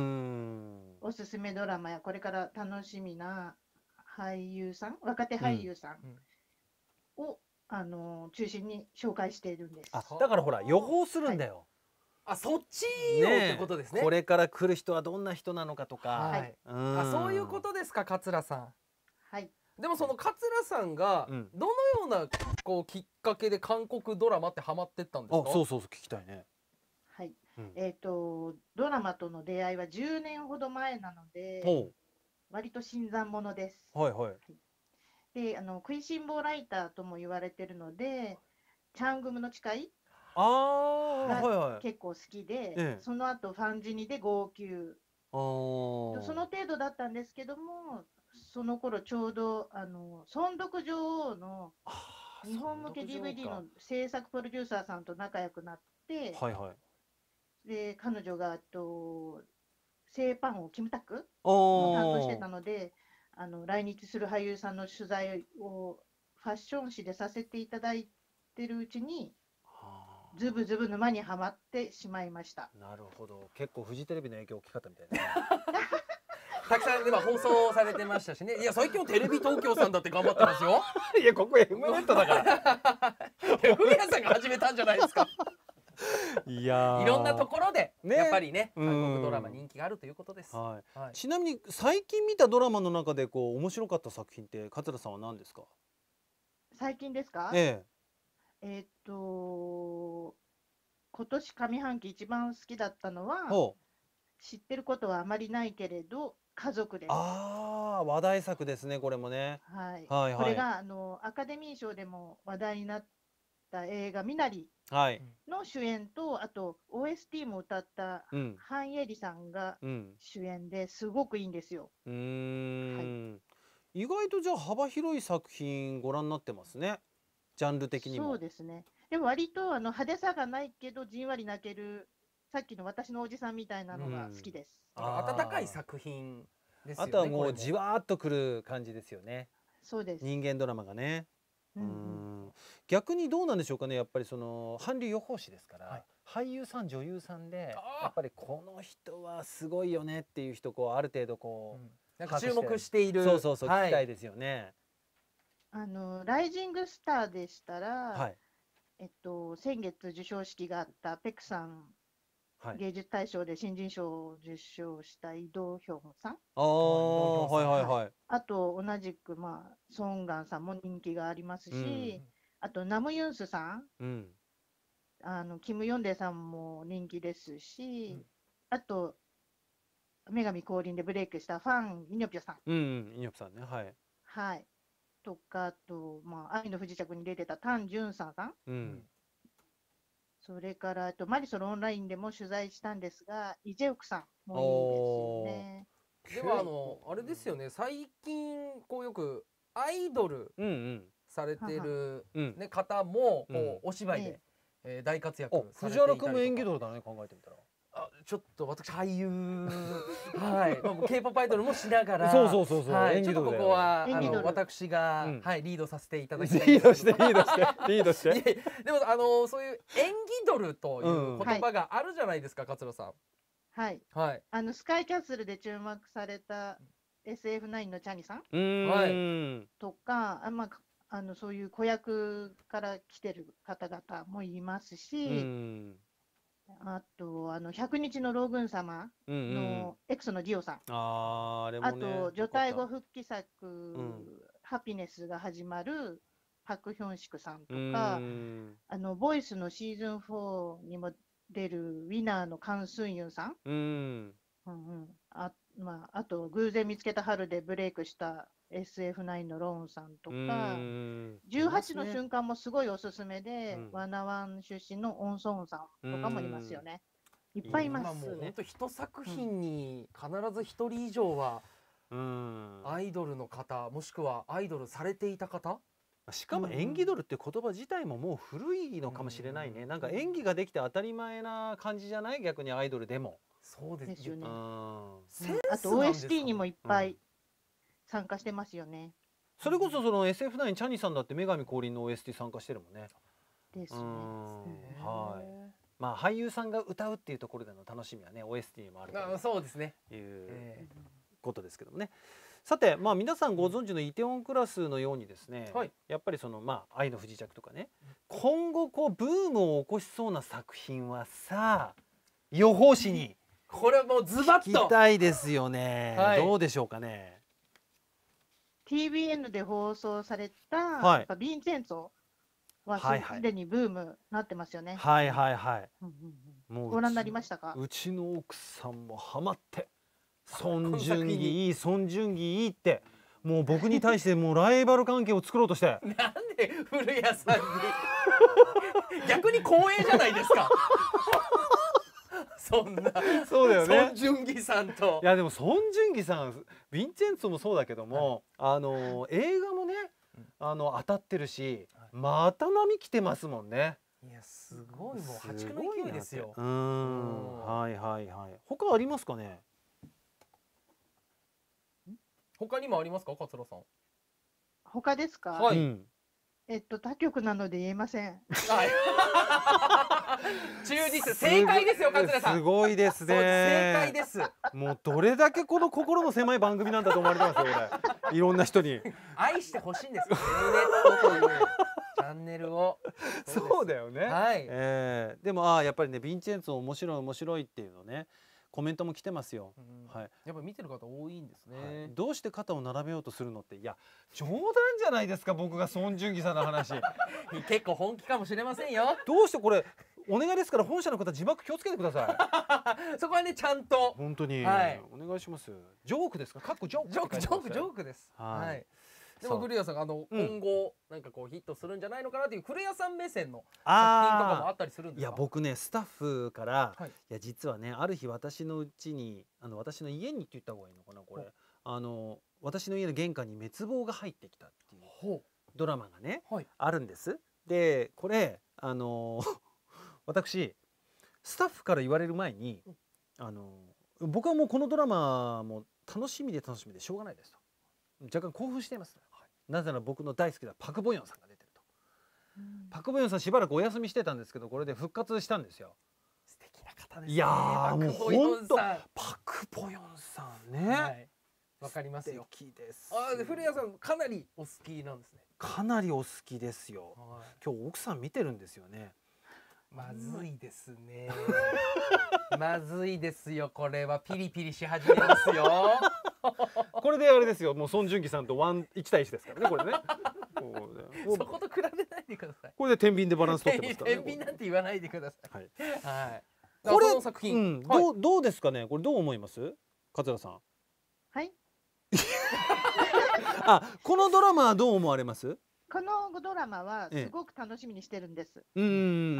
おすすめドラマやこれから楽しみな俳優さん、若手俳優さんを、うんあの中心に紹介しているんです。 あ、だからほら予報するんだよ。はい、 あ、そっちよってことですね。 これから来る人はどんな人なのかとか。はい。 あ、そういうことですか、桂さん。 はい。 でもその桂さんがどのようなこうきっかけで韓国ドラマってハマってったんですか。 あ、そうそうそう聞きたいね。 はい。うん、えっとドラマとの出会いはじゅうねんほど前なので、割と新参者です。 はいはい。はい、 であの食いしん坊ライターとも言われてるのでチャングムの誓いが結構好きで、はいはい、その後ファンジニで号泣、その程度だったんですけども、その頃ちょうどあの尊読女王の日本向け ディーブイディー の制作プロデューサーさんと仲良くなって、はいはい、で彼女がとセイパンをキムタクを担当してたので、あの来日する俳優さんの取材をファッション誌でさせていただいてるうちにズブズブ沼にはまってしまいました。 なるほど、結構フジテレビの影響大きかったみたいな、ね、 たくさん今放送されてましたしね。いや最近もテレビ東京さんだって頑張ってますよ。 いやここ エムネットだからフミヤさんが始めたんじゃないですか。 いやいろんなところでやっぱりね、韓国ドラマ人気があるということです。 はい、はい、ちなみに最近見たドラマの中でこう面白かった作品って桂さんは何ですか。 最近ですか。 ええ。 えっと今年上半期一番好きだったのは、知ってることはあまりないけれど家族です。 ああ、話題作ですね、これもね。 はい。はいはい、これがあのアカデミー賞でも話題になった映画「ミナリ」の主演と、はい、あと オーエスティー も歌ったハン・イェリさんが主演ですごくいいんですよ。 うん、はい、意外とじゃあ幅広い作品ご覧になってますね、ジャンル的にも。 そうですね。でも割とあの派手さがないけどじんわり泣ける、さっきの私のおじさんみたいなのが好きです。 うん、温かい作品ですよね。 あとはもうじわーっとくる感じですよね。 そうです。 人間ドラマがね。うん、逆にどうなんでしょうかね。やっぱりその韓流予報士ですから、はい、俳優さん女優さんでやっぱりこの人はすごいよねっていう人こうある程度こう、うん、 なんか注目している、 そうそうそう、聞きたいですよね。 あのライジングスターでしたら、はい、えっと先月授賞式があったペクさん、はい、芸術大賞で新人賞を受賞したイ・ドヒョンさん、 ああ、はいはいはい。 あと同じくまあソンガンさんも人気がありますし、うん、あとナムユンスさん、うん、あのキム・ヨンデさんも人気ですし、うん、あと女神降臨でブレイクしたファン・イニョピョさん、 うん、イニョピョさんね、はい、 はい、とかあと、まあ、愛の不時着に出てたタン・ジュンさんさん、うん、それからあとマリソルオンラインでも取材したんですが、イ・ジェウクさんもいいですよね。 ではあのあれですよね、最近こうよくアイドルされてる、ね、方もこうお芝居で、えー、大活躍されていたりとか。 藤原君も演技ドルだね、考えてみたら。 あ、ちょっと私俳優はい、まあ、K-ポップ アイドルもしながら、 そうそうそうそう、 はい、ちょっとここはあの私が、うん、はい、リードさせていただきたいリードしてリードしてリードしてでもあのそういう演技ドルという言葉があるじゃないですか、うん、桂さん。 はい、はい、あのスカイキャッスルで注目された エスエフナイン のチャニさん、はい、とか、あ、まあ、あのそういう子役から来てる方々もいますし、うん、あとあのひゃくにちの老軍様のエクソのディオさん、うんうん、あ, あ, れも、ね、あと除隊後復帰作、うん、ハピネスが始まるパク・ヒョンシクさんとか、あのボイスのシーズンフォーにも出るウィナーのカン・スンユンさん、うんうんうん、あ, まあ、あと偶然見つけた春でブレイクした エスエフナイン のローンさんとか、じゅうはちの瞬間もすごいおすすめで、うん、ワナワン出身のオン・ソンさんとかもいますよね。いっぱいいます。 今もう本当一作品に必ず一人以上は、うん、アイドルの方もしくはアイドルされていた方、 しかも演技ドルって言葉自体ももう古いのかもしれないね。なんか演技ができて当たり前な感じじゃない、逆にアイドルでも。 そうですよね。 うん、あと オーエスティー にもいっぱい参加してますよね。うん、 それこそその エスエフナイン チャニさんだって女神降臨の オーエスティー 参加してるもんね。 ですね。 はい。まあ俳優さんが歌うっていうところでの楽しみはね オーエスティー もあるから。 そうですね。 いうことですけどもね。さて、まあ、皆さんご存知のイテウォンクラスのようにですね、はい、やっぱりその、まあ、愛の不時着とかね、今後こうブームを起こしそうな作品はさあ予報士にこれはもうズバッと聞きたいですよね、はい、どうでしょうかね。 ティービーエヌ で放送された、はい、ヴィンチェンツォはすでにブームなってますよね。 はいはいはい、 うんうん、もうご覧になりましたか。 うちの奥さんもハマってソン・ジュンギいい、ソン・ジュンギいいってもう僕に対してもうライバル関係を作ろうとしてなんで古谷さんに逆に光栄じゃないですかそんなそうだよね、 ソン・ジュンギさんと。 いやでもソン・ジュンギさんヴィンチェンツォもそうだけども、はい、あの映画もねあの当たってるし、はい、また波来てますもんね。 いやすごい、もう破竹の勢いですよ。 うん、はいはいはい。他ありますかね。 他にもありますか、桂さん。 他ですか。 はい。うん、 えっと他局なので言えません。 はい。忠実、正解ですよ、桂さん。 すごいですね。 正解です。 もうどれだけこの心の狭い番組なんだと思われてますよ、俺。いろんな人に。 愛してほしいんです。エムネットというチャンネルを。 そうだよね。 はい。 ええー、でもああやっぱりねヴィンチェンツォ面白い面白いっていうのね。 コメントも来てますよ。 はい。やっぱ見てる方多いんですね。 はい、どうして肩を並べようとするのって、いや冗談じゃないですか、僕が孫純義さんの話。 結構本気かもしれませんよ。 どうしてこれお願いですから、本社の方字幕気をつけてください。そこはねちゃんと本当に、はい、お願いします。ジョークですか？かっこジョーク。 ジョークジョークジョークです。はい。でも古谷さん、あの今後なんかこうヒットするんじゃないのかなっていう古谷さん目線の作品とかもあったりするんですか？ いや僕ね、スタッフから、はい、いや実はね、ある日私のうちに、あの私の家にって言った方がいいのかな、これ、あの私の家の玄関に滅亡が入ってきたっていうドラマがね、はい、あるんです。でこれあの私スタッフから言われる前に、あの僕はもうこのドラマも楽しみで楽しみでしょうがないですと、若干興奮しています。なぜなら僕の大好きなパク・ボヨンさんが出てると。パク・ボヨンさんしばらくお休みしてたんですけど、これで復活したんですよ。 素敵な方ですね。 いやーもう本当パク・ボヨンさんね。わ、 はい、かりますよ。 素敵です。 あ、古谷さんかなりお好きなんですね。 かなりお好きですよ。はい、今日奥さん見てるんですよね。 まずいですね。まずいですよ。これはピリピリし始めますよ。 これであれですよ。もう孫純義さんとワン一対一ですからね。これね。 そこと比べないでください。 これで天秤でバランス取ってますからね。 天秤なんて言わないでください。はい。はい。 これの作品、どうどうですかね。これどう思います？桂さん。 はい。 あ、このドラマはどう思われます？ このドラマはすごく楽しみにしてるんです。 うん。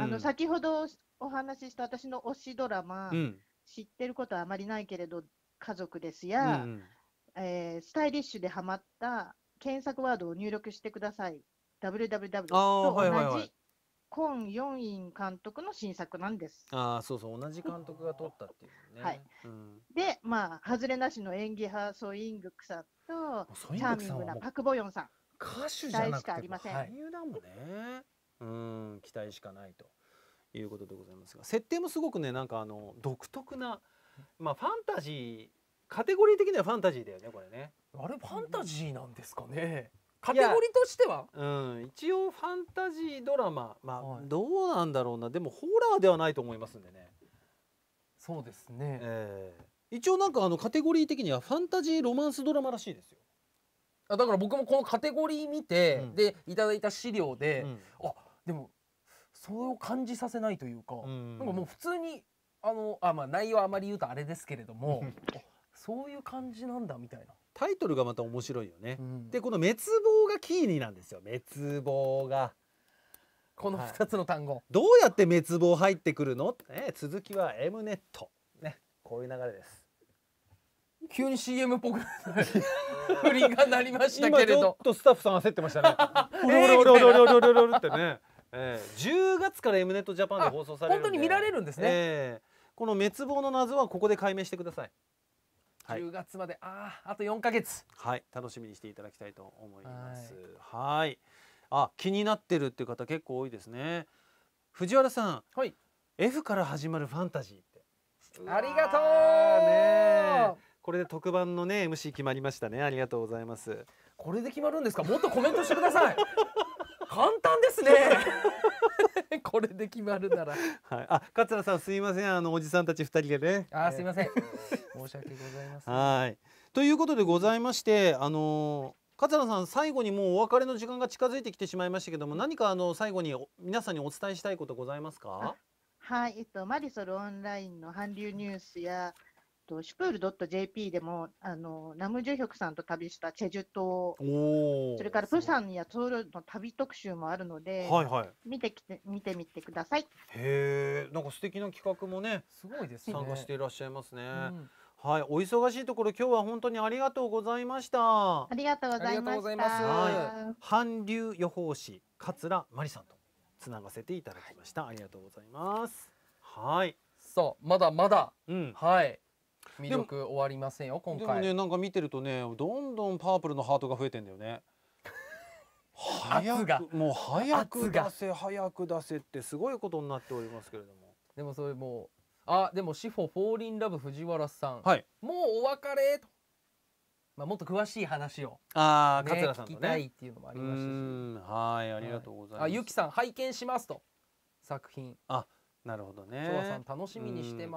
あの先ほどお話しした私の推しドラマ、うん、知ってることはあまりないけれど家族ですや、うん、えー、スタイリッシュでハマった検索ワードを入力してください。ダブリューダブリューダブリュー と同じ、はいはいはい、コン・ヨンイン監督の新作なんです。 ああ、そうそう、同じ監督が撮ったっていうね。 はい。うん、で、まあ外れなしの演技派ソイングクさんとチャーミングなパク・ボヨンさん。 歌手じゃなくて俳優だもんね。うん、期待しかないということでございますが、設定もすごくね、なんかあの独特な、まあファンタジー、カテゴリー的にはファンタジーだよね、これね。 あれファンタジーなんですかね。カテゴリーとしては、 うん、一応ファンタジードラマ、まあ、はい、どうなんだろうな、でもホラーではないと思いますんでね。 そうですね。 えー、一応なんかあのカテゴリー的にはファンタジーロマンスドラマらしいですよ。 だから僕もこのカテゴリー見て、うん、でいただいた資料で、うん、あ、でもそれを感じさせないというか、うん、なんかもう普通にあのあ、まあ、内容あまり言うとあれですけれどもそういう感じなんだみたいな。 タイトルがまた面白いよね。うん、でこの滅亡がキーになんですよ。滅亡がこのふたつの単語、はい、 どうやって滅亡入ってくるの、ね、続きは エムネット、ね、こういう流れです。 急に シーエム っぽく振りがなりましたけれど、 今ちょっとスタッフさん焦ってましたね。おろおろおろおろおろおろってね。えー、じゅうがつから エムネットジャパンで放送されるんで、 本当に見られるんですね。 えー、この滅亡の謎はここで解明してください。 じゅうがつまで、ああ、あとよんかげつ。 はい、楽しみにしていただきたいと思います。はい。あ、気になってるっていう方結構多いですね。藤原さん、はい、F から始まるファンタジーって。 ありがとうね。 これで特番のね エムシー 決まりましたね。ありがとうございます。 これで決まるんですか。もっとコメントしてください。簡単ですね。これで決まるなら。 はい。あ、桂さんすいません。あのおじさんたちふたりでね。 あ、すいません。申し訳ございません。 はい。ということでございまして、あの桂さん最後にもうお別れの時間が近づいてきてしまいましたけども、何かあの最後に皆さんにお伝えしたいことございますか。 はい。えっとマリソルオンラインの韓流ニュースや。シュプール .jp でもあのナムジュヒョクさんと旅したチェジュ島、それからプサンやソウルの旅特集もあるので、はいはい、見てきて見てみてください。 へえ、なんか素敵な企画もね、 すごいですね。 参加していらっしゃいますね。うん、はい、お忙しいところ今日は本当にありがとうございました。 ありがとうございました。 はい、韓流予報士桂真理さんとつながせていただきました。ありがとうございます。はい。 さあまだまだ、うん、はい。魅力終わりませんよ今回。 でもね、なんか見てるとね、どんどんパープルのハートが増えてんだよね。早くもう早く出せ早く出せってすごいことになっておりますけれども。 でもそれもうあでもシフォフォーリンラブ藤原さん、はい、もうお別れと、まあもっと詳しい話をああ、桂さんとね聞きたいっていうのもありましたし、はい、ありがとうございます。 あ、ゆきさん拝見しますと作品。 あ、なるほどね。 昭和さん楽しみにしてます。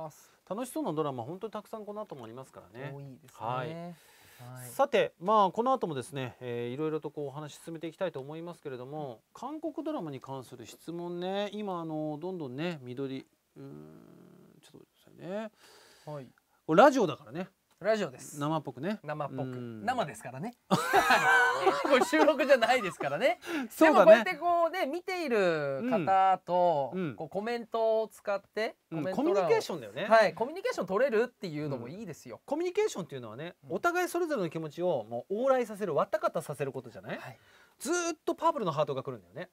楽しそうなドラマ本当にたくさんこの後もありますからね。 多いですね。 はい。はい、さて、まあこの後もですね、えー、いろいろとこうお話進めていきたいと思いますけれども、韓国ドラマに関する質問ね、今あのどんどんね緑、うーん、ちょっと待ってくださいね。はい。これラジオだからね。 ラジオです。 生っぽくね。 生っぽく。生ですからね。これ収録じゃないですからね。そうだね。でもこうやってこうね見ている方と、うん、こうコメントを使ってコメント、うん、コミュニケーションだよね。はい、コミュニケーション取れるっていうのもいいですよ。うん、 コミュニケーションっていうのはね、お互いそれぞれの気持ちをもう往来させる、わったかたさせることじゃない？はい、ずーっとパープルのハートが来るんだよね。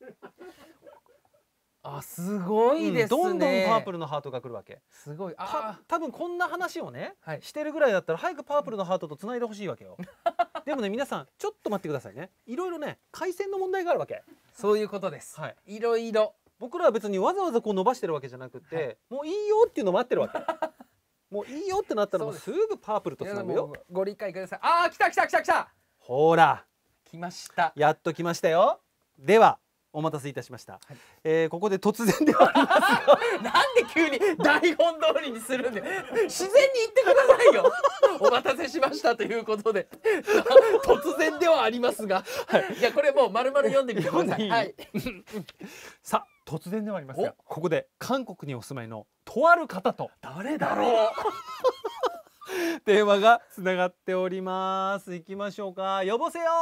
あ、すごいですね、うん、 どんどんパープルのハートが来るわけ。 すごい。 あ、多分こんな話をね、はい、してるぐらいだったら早くパープルのハートとつないでほしいわけよ。でもね、皆さんちょっと待ってくださいね。いろいろね、回線の問題があるわけ。 そういうことです。はい、いろいろ僕らは別にわざわざこう伸ばしてるわけじゃなくて、はい、もういいよっていうの待ってるわけ。もういいよってなったらもうすぐパープルとつなぐよ。 ご理解ください。あー、来た来た来た来た。 ほら、 来ました。 やっと来ましたよ。では。お待たせいたしました。はい、えー、ここで突然ではありますがなんで急に台本通りにするんで自然に言ってくださいよ。お待たせしましたということで突然ではありますが、はい、いやこれもう丸々読んでみてください。はい、 さあ突然ではありますが、ここで韓国にお住まいのとある方と誰だろう電話がつながっております。行きましょうか。呼ぼせよ。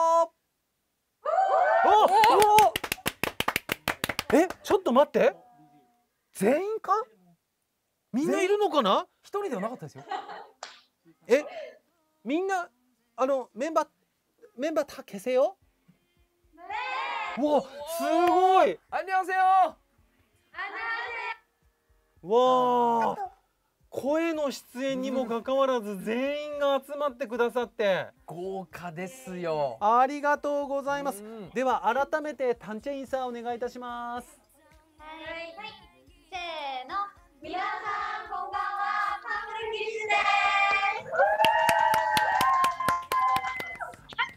おおえ、ちょっと待って、全員か？みんないるのかな？ 一人ではなかったですよ。 え、みんなあのメンバーメンバーた消せよ。わ、すごい。 あんにょんせよ。 わあ、声の出演にもかかわらず全員が集まってくださって豪華ですよ。 ありがとうございます。では改めてタンチェインさんお願いいたします。 はい、はい、せーの、皆さんこんばんは、パープルキスです。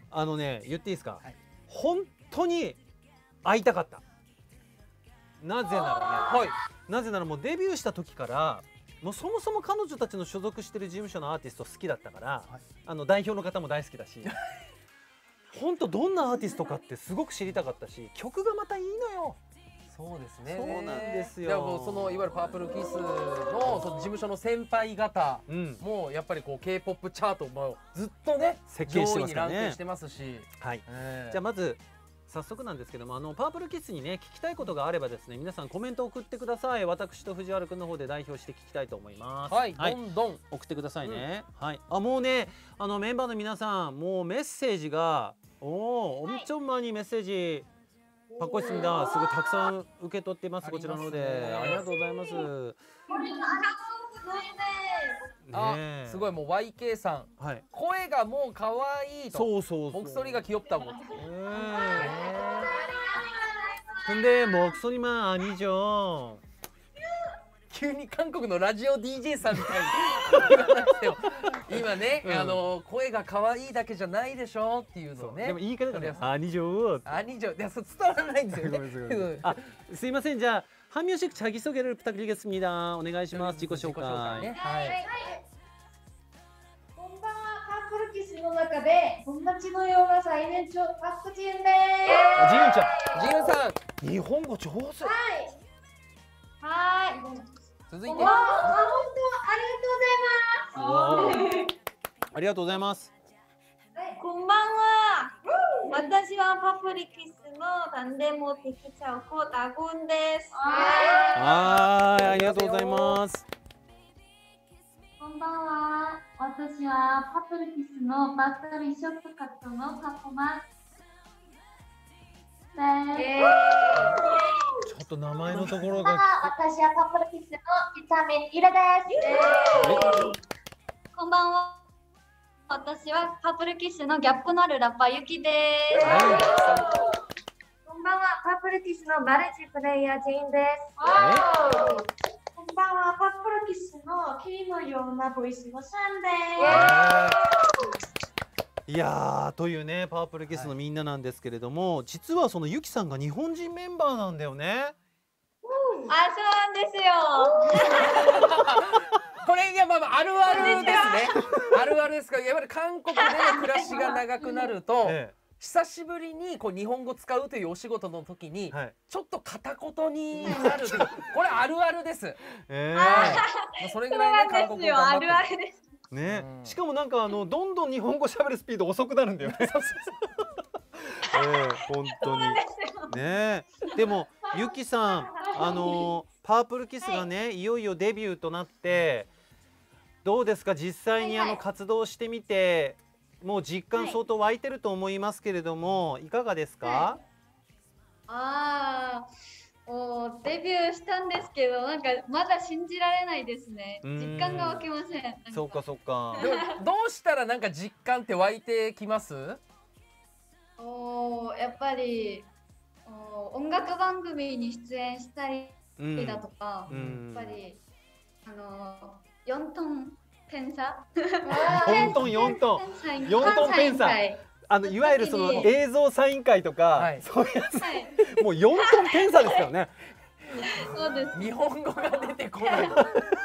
あのね、言っていいですか、はい、本当に会いたかった。なぜならね、はい、なぜならもうデビューした時からもうそもそも彼女たちの所属してる事務所のアーティスト好きだったから、はい、あの代表の方も大好きだし本当どんなアーティストかってすごく知りたかったし、曲がまたいいのよ。 そうですね。 そうなんですよ。 いやもうそのいわゆるパープルキスのその事務所の先輩方もやっぱりこう K-ポップ チャートもずっとね上位にランクしてますし、 はい。じゃあまず早速なんですけども、あのパープルキスにね聞きたいことがあればですね、皆さんコメントを送ってください。私と藤原くんの方で代表して聞きたいと思います。 はい、はい、どんどん送ってくださいね。うん、はい。あ、もうね、あのメンバーの皆さんもうメッセージがおお、おみちょんまにメッセージかっこいいすみだ。すごいたくさん受け取っています。こちらのでありがとうございます。 ね、すごいもう ワイケー さん、はい、声がもう可愛いと。 そうそうそう。 목소리가 귀엽다고。 근데 목소리만 아니죠。 急に韓国のラジオ ディージェー さんみたいに言わなくても今ね、うん、あの声が可愛いだけじゃないでしょっていうのをね。 でも言い方がね、アニジョー。 アニジョー。いや、そ伝わらないんですよね。 あ、すいません。じゃあ한 명씩 자기 소개를 부탁드리겠습니다。お願いします。自己紹介。はい。 こんばんは。パープルキスの中で友達のような最年長パクジンです。 ジンちゃん。 ジンさん。 日本語上手。はい。 はい。 続いて。 あ、本当ありがとうございます。 ありがとうございます。 こんばんは。私はパプリキスの何でもできちゃう子ダゴンです。 はい、ありがとうございます。 こんばんは。私はパプリキスのバッテリーショットカットのパフォーマンス。 ちょっと名前のところが。 私はパプリキスのビタミンイラです。こんばんは。私はパープルキスのギャップのあるラッパーゆきです。こんばんは。パープルキスのマルチプレイヤージェインです。こんばんは。パープルキスのキーのようなボイスのシャンです。 いやー、というねパープルキスのみんななんですけれども、はい、実はそのゆきさんが日本人メンバーなんだよね。 あ、そうなんですよ。 これいやまあまああるあるですね。あるあるですから、やっぱり韓国での暮らしが長くなると、ええ、久しぶりにこう日本語使うというお仕事の時に、はい、ちょっと片言になるというこれあるあるです。えー、まあそれぐらいね韓国語頑張ってる。あるあるです。 ね、うん、しかもなんかあのどんどん日本語喋るスピード遅くなるんだよね。えー、本当にね。でもゆきさん、あのパープルキスがね、はい、いよいよデビューとなってどうですか、実際にあの活動してみてもう実感相当湧いてると思いますけれども、いかがですか？はい、 ああ、もうデビューしたんですけど、なんかまだ信じられないですね。実感が湧きません。 そうかそうか。 どうしたらなんか実感って湧いてきます？ おやっぱりお音楽番組に出演したりだとか、うん、やっぱりあのよんトンペンサよんトンよんトンよんトンペンサあのいわゆるその映像サイン会とか、はい、そういうやつ、はい、もうよんトンペンサですからね。 そうです。 日本語が出てこない。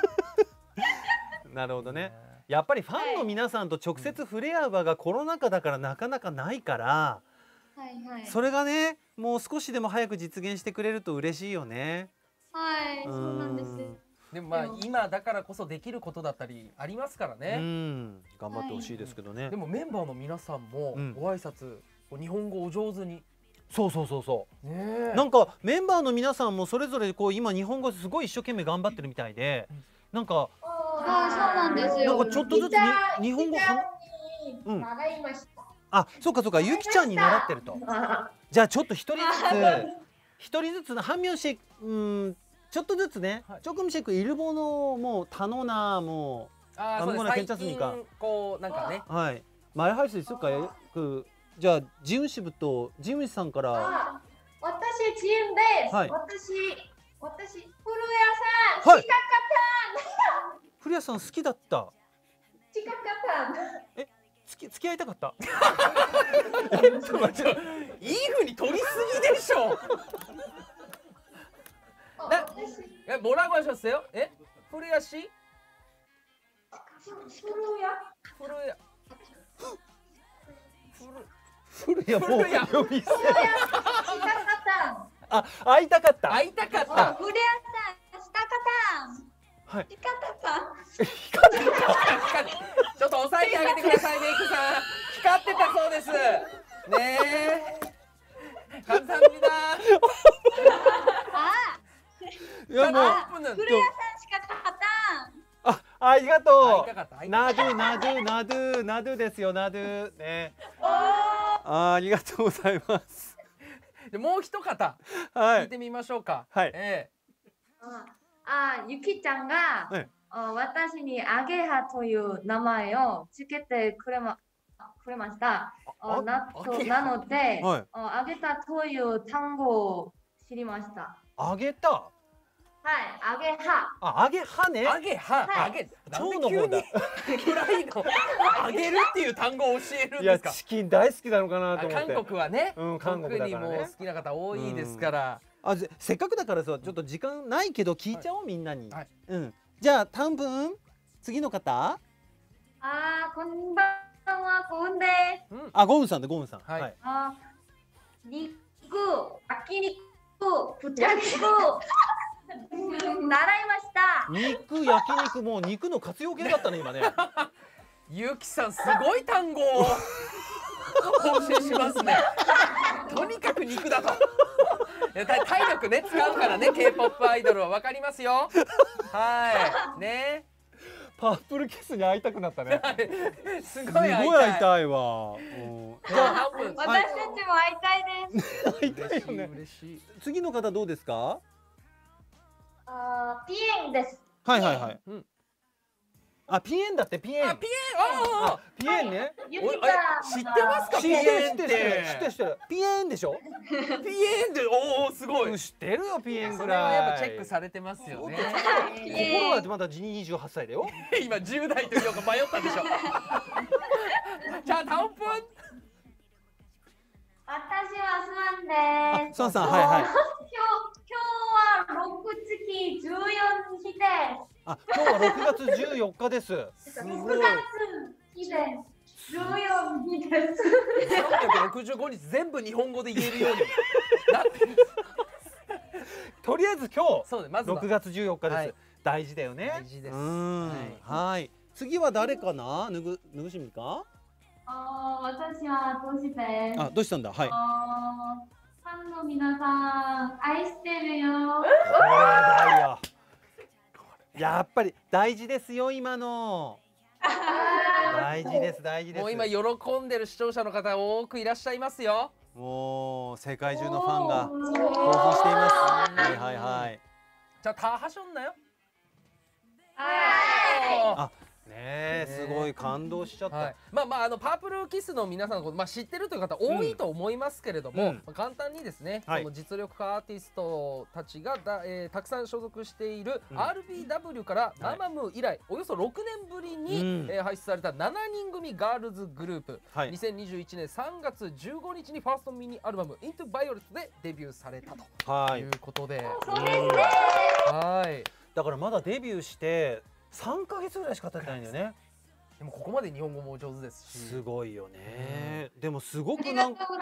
なるほどね。やっぱりファンの皆さんと直接触れ合う場がコロナ禍だからなかなかないから、はいはい、それがねもう少しでも早く実現してくれると嬉しいよね。 はい、そうなんです。 でもまあ今だからこそできることだったりありますからね。うん、 頑張ってほしいですけどね。 でもメンバーの皆さんもご挨拶、うん、日本語お上手に。 そうそうそうそう。ね、なんかメンバーの皆さんもそれぞれこう今日本語すごい一生懸命頑張ってるみたいで、なんかあそうなんですよ。 なんかちょっとずつに日本語は習いました。あ、そうかそうか、ゆきちゃんに習ってると。じゃあちょっと一人ずつ一人ずつの半秒しうんちょっとずつね、조금씩 일본어 뭐 단어나 뭐 아무거나 괜찮습니까? 고 뭔가ね. 네. 말할 수 있을까요? 그 자 지훈 씨부터 지훈 씨さんから. 私ジンです。私私古谷さん、近かった。 古谷さん好きだった。 近かった。 え、付き付き合いたかった。 いい風に取りすぎでしょ。나, 뭐라고 하셨어요? 예? 후루야 씨? 후루야? 후루야. 후루야 뭐 여기 있어. 시카카탄. 아, 아이타카타. 아이타카타. 후루야 さん, 시카카탄. はい。 光ってた。ちょっと押さえてあげてくださいメイクさん。光ってたそうです。ねえ。감사합니다。 いやもう古谷さんしか勝たん。 あ、ありがとう。ナドゥナドゥナドゥナドゥですよナドゥね。あ、ありがとうございます。 でもう一方聞いてみましょうか。 はい。 ええ。あ、ゆきちゃんが私にアゲハという名前をつけてくれまくれました。なとなので、あげたという単語を知りました。 あげた。 はい、あげは。 あ、あげはね。 あげは、あげ。 超の方だ。 暗いの。あげるっていう単語を教えるんですか。 いや、チキン大好きなのかなと思って。 韓国はね、 うん、韓国だからね。 好きな方多いですから。 あ、せっかくだからさ、ちょっと時間ないけど聞いちゃおうみんなに。うん。じゃあ、単分次の方。 あ、こんばんは、ゴンです。 あ、ゴンさんでゴンさん。 はい。 あ、肉、焼肉、豚肉。習いました。 肉、焼肉も肉の活用形だったね今ね。 ゆきさんすごい単語を更新しますね。とにかく肉だと。体力ね使うからね K-ポップ アイドルはわかりますよ。はいね。 パープルキスに会いたくなったね。 すごい会いたいわ。 じゃあ私たちも会いたいです。 会いたいよね。次の方どうですか？ あ、ピエンです。 はいはいはい。あ、ピエンだってピエン。 あ、ピエン。ああ、 ピエンね。 知ってますか？ 知ってる知ってる知ってる知ってる。ピエンでしょ？ ピエンで、おおすごい。 知ってるよピエンぐらい。 それはやっぱチェックされてますよね。 心だってまだにじゅうはっさいだよ。 今じゅう代というか迷ったでしょ。じゃあタオプン。 私はスワンです。 スワンさん、はいはい。 今日今日はろくがつじゅうよっかです。 あ、今日はろくがつじゅうよっかです。 すごい。 じゅうよっかです。 さんびゃくろくじゅうごにち全部日本語で言えるようになってる。 とりあえず今日そうね、まずろくがつじゅうよっかです。はい、大事だよね。 大事です。 はい。次は誰かな？ぬぐぬぐしみか？ あ、私はどうして？ あ、どうしたんだ。はい。 ファンの皆さん愛してるよ。これだよ。やっぱり大事ですよ今の。大事です大事です。 もう今喜んでる視聴者の方多くいらっしゃいますよ。 もう世界中のファンが興奮しています。はいはいはい。 じゃあターハションだよ。 あ、ねえ、すごい感動しちゃった。はい、 まあまああのパープルキスの皆さんのこと、まあ、知ってるという方多いと思いますけれども、うん、まあ、簡単にですね、はい、その実力派アーティストたちがだ、えー、たくさん所属している アールビーダブリュー からママム以来、はい、およそろくねんぶりに、うん、えー、輩出されたしちにん組ガールズグループ、はい、にせんにじゅういちねんさんがつじゅうごにちにファーストミニアルバム「Into Violet」でデビューされたということで、 そうですね。 はい、 だからまだデビューしてさんかげつぐらいしか経ってないんだよね。 でもここまで日本語も上手ですし、 すごいよね。でもすごくなんか、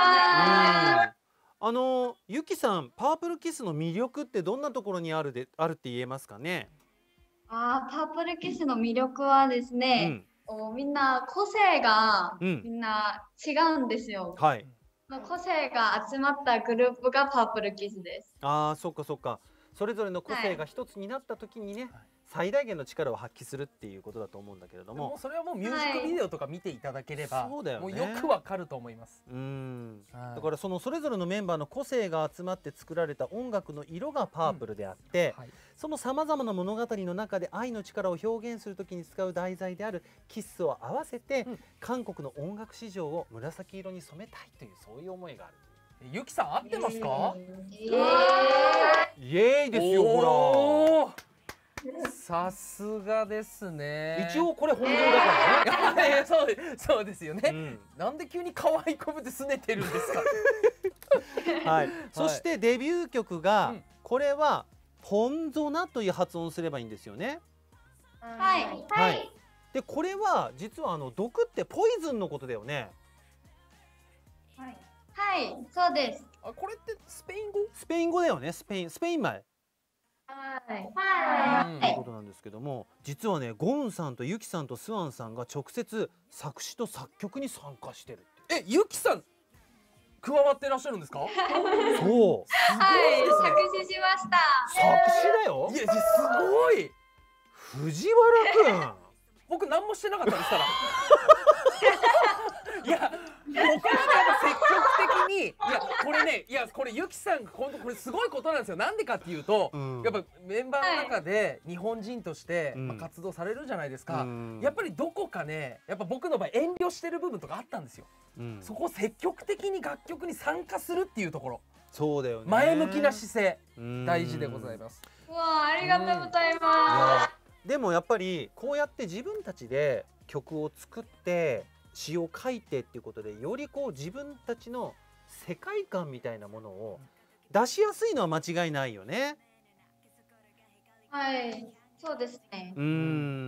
あのゆきさん、パープルキスの魅力ってどんなところにあるであるって言えますかね？ ああ、パープルキスの魅力はですね、うん、みんな個性がみんな違うんですよ。 うん、はい。 個性が集まったグループがパープルキスです。 ああ、そっかそっか。それぞれの個性が一つになった時にね、はい、最大限の力を発揮するっていうことだと思うんだけれども、 もうそれはもうミュージックビデオとか見ていただければ、はい、そうだよね、もうよくわかると思います。 うん、はい、だからそのそれぞれのメンバーの個性が集まって作られた音楽の色がパープルであって、うん、はい、そのさまざまな物語の中で愛の力を表現するときに使う題材であるキスを合わせて、うん、韓国の音楽市場を紫色に染めたいというそういう思いがある。 ゆきさん合ってますか？ イエーイですよ、ほら。さすがですね。 一応これ本業だからね。 いやそうそうですよね。うん、なんで急に可愛いこぶって拗ねてるんですか。はい。そしてデビュー曲が、うん、これはポンゾナという発音すればいいんですよね。 はいはい。 でこれは実はあの毒ってポイズンのことだよね。 はい。はい、そうです。 あ、これってスペイン語？ スペイン語だよね。スペイン、スペイン米。 はい。はい。 ということなんですけども、実はね、ゴンさんとユキさんとスワンさんが直接作詞と作曲に参加してるって。 え、ユキさん加わってらっしゃるんですか？そう。 すごいですね。はい、作詞しました。 作詞だよ。 いや、すごい。 藤原くん。 僕何もしてなかったですから。いや、僕は積極的に、いや、これね、いや、これゆきさん、本当これすごいことなんですよ。なんでかっていうと、うん、やっぱメンバーの中で日本人として、はい、まあ、活動されるじゃないですか。うん、やっぱりどこかね、やっぱ僕の場合遠慮してる部分とかあったんですよ。うん、そこを積極的に楽曲に参加するっていうところ。 そうだよね。 前向きな姿勢、大事でございます。 うわ、ありがとうございます。 でもやっぱりこうやって自分たちで曲を作って詩を書いてっていうことで、よりこう自分たちの世界観みたいなものを出しやすいのは間違いないよね。 はい、そうですね。 うん。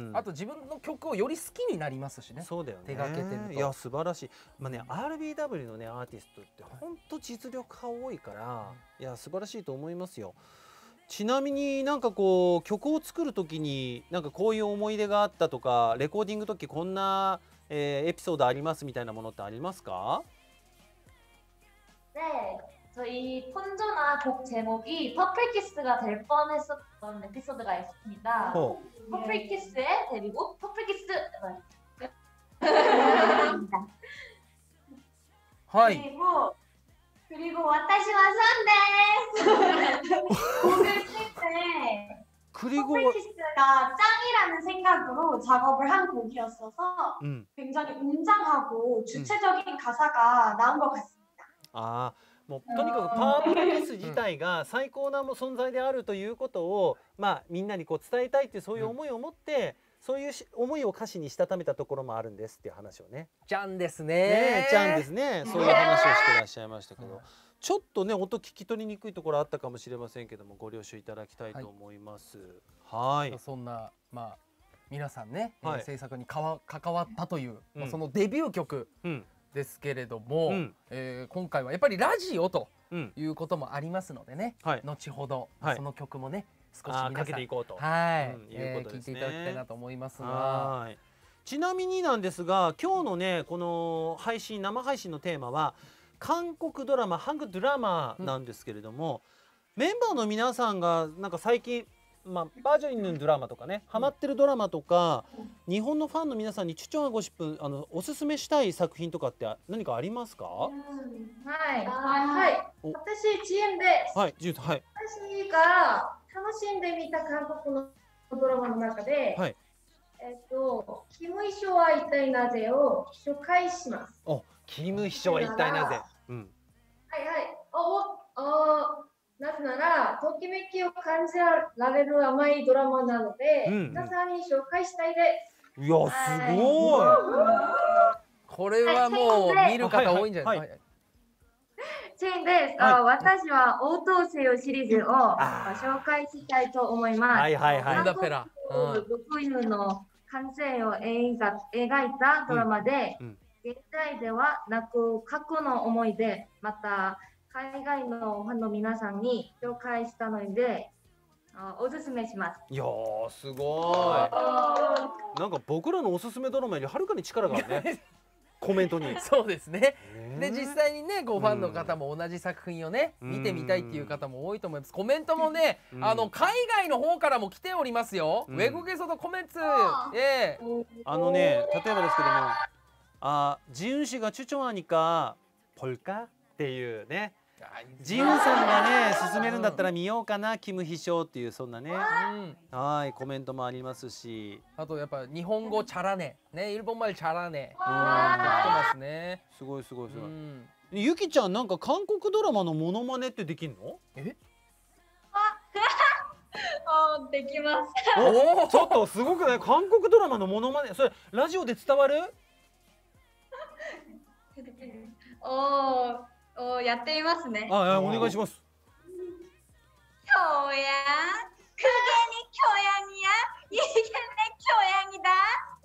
あと自分の曲をより好きになりますしね。 そうだよね。 手掛けてると。 いや素晴らしい。まあね、アールビーダブリュー のねアーティストって本当実力派多いから、いや素晴らしいと思いますよ。ちなみになんかこう曲を作る時になんかこういう思い出があったとか、レコーディング時こんな에, 에피소드ありますみたいなものってありますか? 네, 저희 폰조나 곡 제목이 퍼플키스가 될 뻔했었던 에피소드가 있습니다. 어. 퍼플키스의 데뷔곡 퍼플키스. 그리고 그리고 와타시와 선데스. 곡을 쓸 때 그리고 퍼플키스가 짱이라는 생각으로 작업을 한 곡이었어서 음. 굉장히 웅장하고 주체적인 음. 가사가 나온 것 같습니다. 아, 뭐とにかくパープルキス自体が最高な存在であるということを、まあみんなにこう伝えたいっていうそういう思いを持って、そういう思いを歌詞にしたためたところもあるんですっていう話をね。 ちゃんですね。 ね、ちゃんですね。そういう話をしてらっしゃいましたけど。 ちょっとね音聞き取りにくいところあったかもしれませんけどもご了承いただきたいと思います。はい。はい、 そんなまあ皆さんね、はい、えー、制作にかわ関わったという、うん、まあ、そのデビュー曲ですけれども、うん、えー、今回はやっぱりラジオということもありますのでね、はい、後ほど、はい、その曲もね少し皆さんかけていこうと、 はい、聞いていただきたいなと思いますが。はい、 ちなみになんですが今日のねこの配信生配信のテーマは韓国ドラマハングドラマなんですけれども、うん、メンバーの皆さんがなんか最近まあバージョンのドラマとかねハマってるドラマとか、うん、日本のファンの皆さんにチュチョンアゴシップあのおすすめしたい作品とかって何かありますか？うん、 はいはい、私ジエンです。 はい、ジエンはい。 私が楽しんでみた韓国のドラマの中で、はい、えっとキム秘書は一体なぜを紹介します。 お、キム秘書は一体なぜ？うん。 はいはい。おお。なぜなら、ときめきを感じられる甘いドラマなので、うんうん、皆さんに紹介したいです。 いや、すごい。 これはもう見る方多いんじゃないですか。 チェーンです。はい、あ、私は応答せよシリーズを紹介したいと思います。 はいはいはい。 韓国特有の感性を描いたドラマで、うんうん、現在ではなく過去の思い出、また海外のファンの皆さんに紹介したのでおすすめします。 いやーすごい。なんか僕らのおすすめドラマよりはるかに力があるね。コメントに。 そうですね。で実際にねこうファンの方も同じ作品をね見てみたいっていう方も多いと思います。コメントもねあの海外の方からも来ておりますよ。ウェブゲソとコメント。ええ。 あのね例えばですけどもあジウン氏がチュチョンアニカポルカっていうね。ジウンさんがね勧めるんだったら見ようかなキム秘書っていうそんなね、うん、はいコメントもありますし、 あとやっぱ日本語チャラネね일본 말チャラネ言ってますね。 すごいすごいすごい。ゆきちゃんなんか韓国ドラマのモノマネってできんの？ え？ あ、できます。 おお、ちょっとすごくない？韓国ドラマのモノマネ、それラジオで伝わる？ おお。おやってみますね。 あ、お願いします。 今日や、クゲに今日やにや、ゆげね今日やに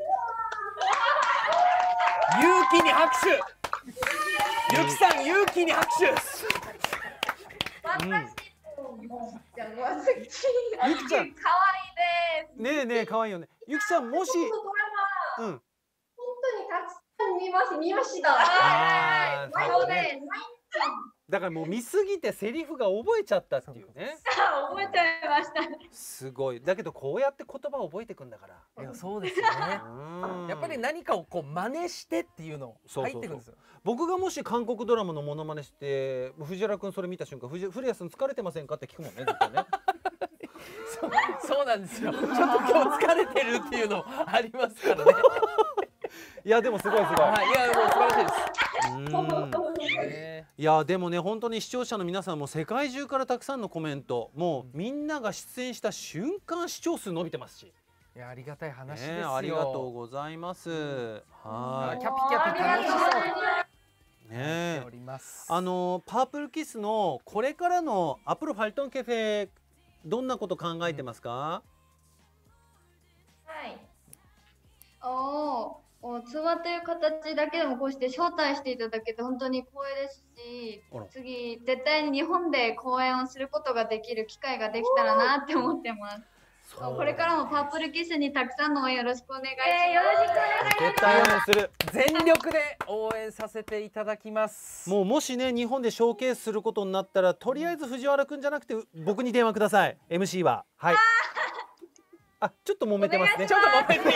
だ。勇気に拍手。ゆきさん勇気に拍手。 私、じゃあ私、ゆきちゃん可愛いです。 ねえねえ可愛いよね。ゆきさんもし、うん、 本当にたくさん見ます見ました。ああ、そうね。 だからもう見すぎてセリフが覚えちゃったっていうね。 覚えちゃいました。 すごい。だけどこうやって言葉を覚えていくんだから。 いやそうですね。やっぱり何かをこう真似してっていうの入ってくるんですよ。 僕がもし韓国ドラマのモノマネして藤原君それ見た瞬間、藤古谷さん疲れてませんかって聞くもんね。ずっとね。 そ, そうなんですよ。ちょっと今日疲れてるっていうのありますからね。 いやでもすごいすごい。はい、いやもう素晴らしいです。 いやでもね本当に視聴者の皆さんも世界中からたくさんのコメント、もうみんなが出演した瞬間視聴数伸びてますし、 いやありがたい話ですよ、 ね、ありがとうございます。はい。 キャピキャピ楽しそうね。あのパープルキスのこれからのアプロファルトンケフェどんなこと考えてますか？ はい。おー。ツアーという形だけでもこうして招待していただけて本当に光栄ですし、次絶対に日本で公演をすることができる機会ができたらなって思ってます。これからもパープルキスにたくさんの応援よろしくお願いします。えー、よろしくお願いします。 絶対応援する。 全力で応援させていただきます。 もうもしね日本でショーケースすることになったらとりあえず藤原くんじゃなくて僕に電話ください。エムシー ははい。あ、ちょっと揉めてますね。 ちょっと揉めて。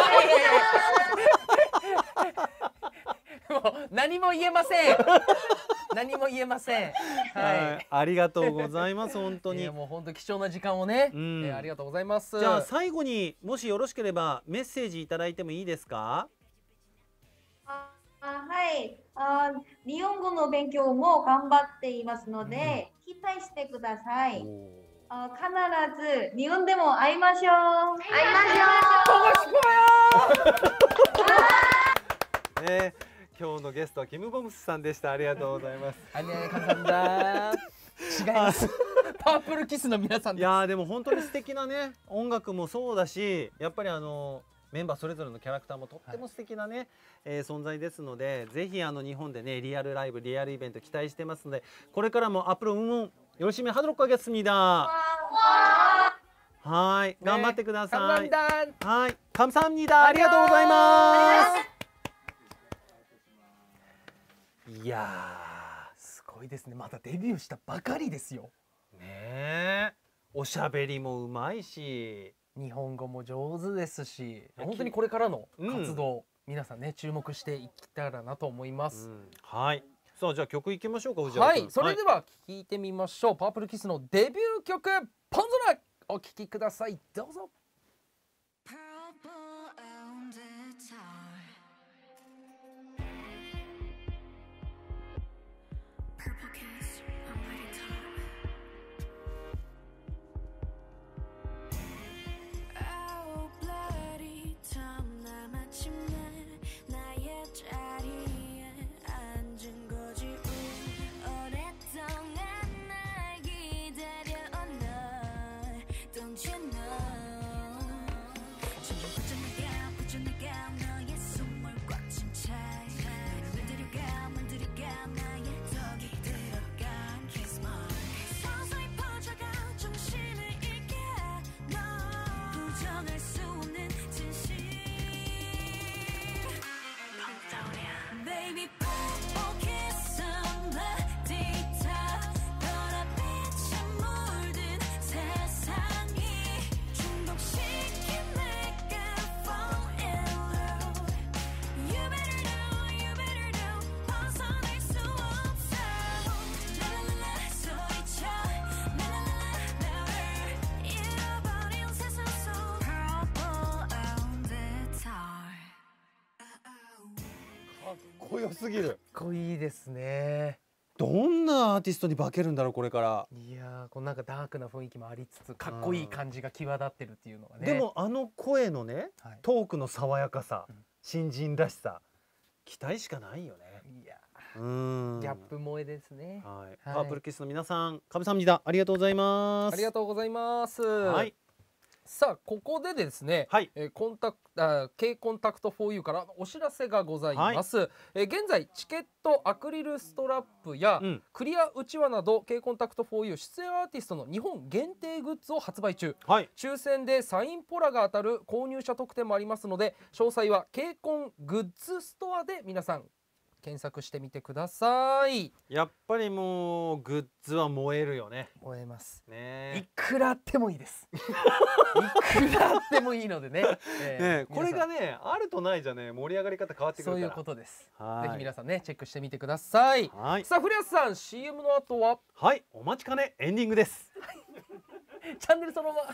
もう何も言えません。何も言えません。 はい、ありがとうございます。本当に。 もう本当貴重な時間をね、えー、ありがとうございます。 じゃあ最後にもしよろしければメッセージいただいてもいいですか？ あ、はい。あ、日本語の勉強も頑張っていますので、うん、期待してください。あ、必ず日本でも会いましょう。会いましょう。 보고 싶어요。 ね、 今日のゲストはキム・ボムスさんでした。ありがとうございます。 ありがとうございます。違います。パープルキスの皆さんです。 いやーでも本当に素敵なね音楽もそうだし、やっぱりあのメンバーそれぞれのキャラクターもとっても素敵なね、はい、えー、存在ですので、ぜひあの日本でねリアルライブリアルイベント期待してますので、これからも앞으로 응원 열심히 하도록 하겠습니다。はい、頑張ってください。はい、감사합니다。ありがとうございます。 いやーすごいですね。まだデビューしたばかりですよ。 ねえ、おしゃべりもうまいし、 日本語も上手ですし、本当にこれからの活動、うん、皆さんね注目していけたらなと思います。うん、 はい。さあじゃあ曲いきましょうか。藤原君。 はい。それでは聴いてみましょう。はい、パープルキスのデビュー曲「ポンズラ」お聴きください。どうぞ。 かっこよすぎる。 かっこいいですね。 どんなアーティストに化けるんだろうこれから。 いやー、こうなんかダークな雰囲気もありつつかっこいい感じが際立ってるっていうのがね。 でもあの声のね、はい、トークの爽やかさ、うん、新人らしさ、期待しかないよね。 いやー、うん、 ギャップ萌えですね。 はい、はい、パープルキスの皆さん、감사합니다。ありがとうございます。 ありがとうございます。 はい。 さあここでですね、はい、えー、コンタクあ K コンタクト フォーユー からお知らせがございます。はい、えー、現在チケット、アクリルストラップや、うん、クリアうちわなど K コンタクト フォーユー 出演アーティストの日本限定グッズを発売中。はい、抽選でサインポラが当たる購入者特典もありますので、詳細は K コングッズストアで皆さん検索してみてください。 やっぱりもうグッズは燃えるよね。 燃えますね。 いくらあってもいいですいくらあってもいいのでね、 えー、ね、これがねあるとないじゃね盛り上がり方変わってくるから。 そういうことです。ぜひ皆さんねチェックしてみてください。はい、さあ古谷さん シーエム の後は、 はい、お待ちかねエンディングですチャンネルそのまま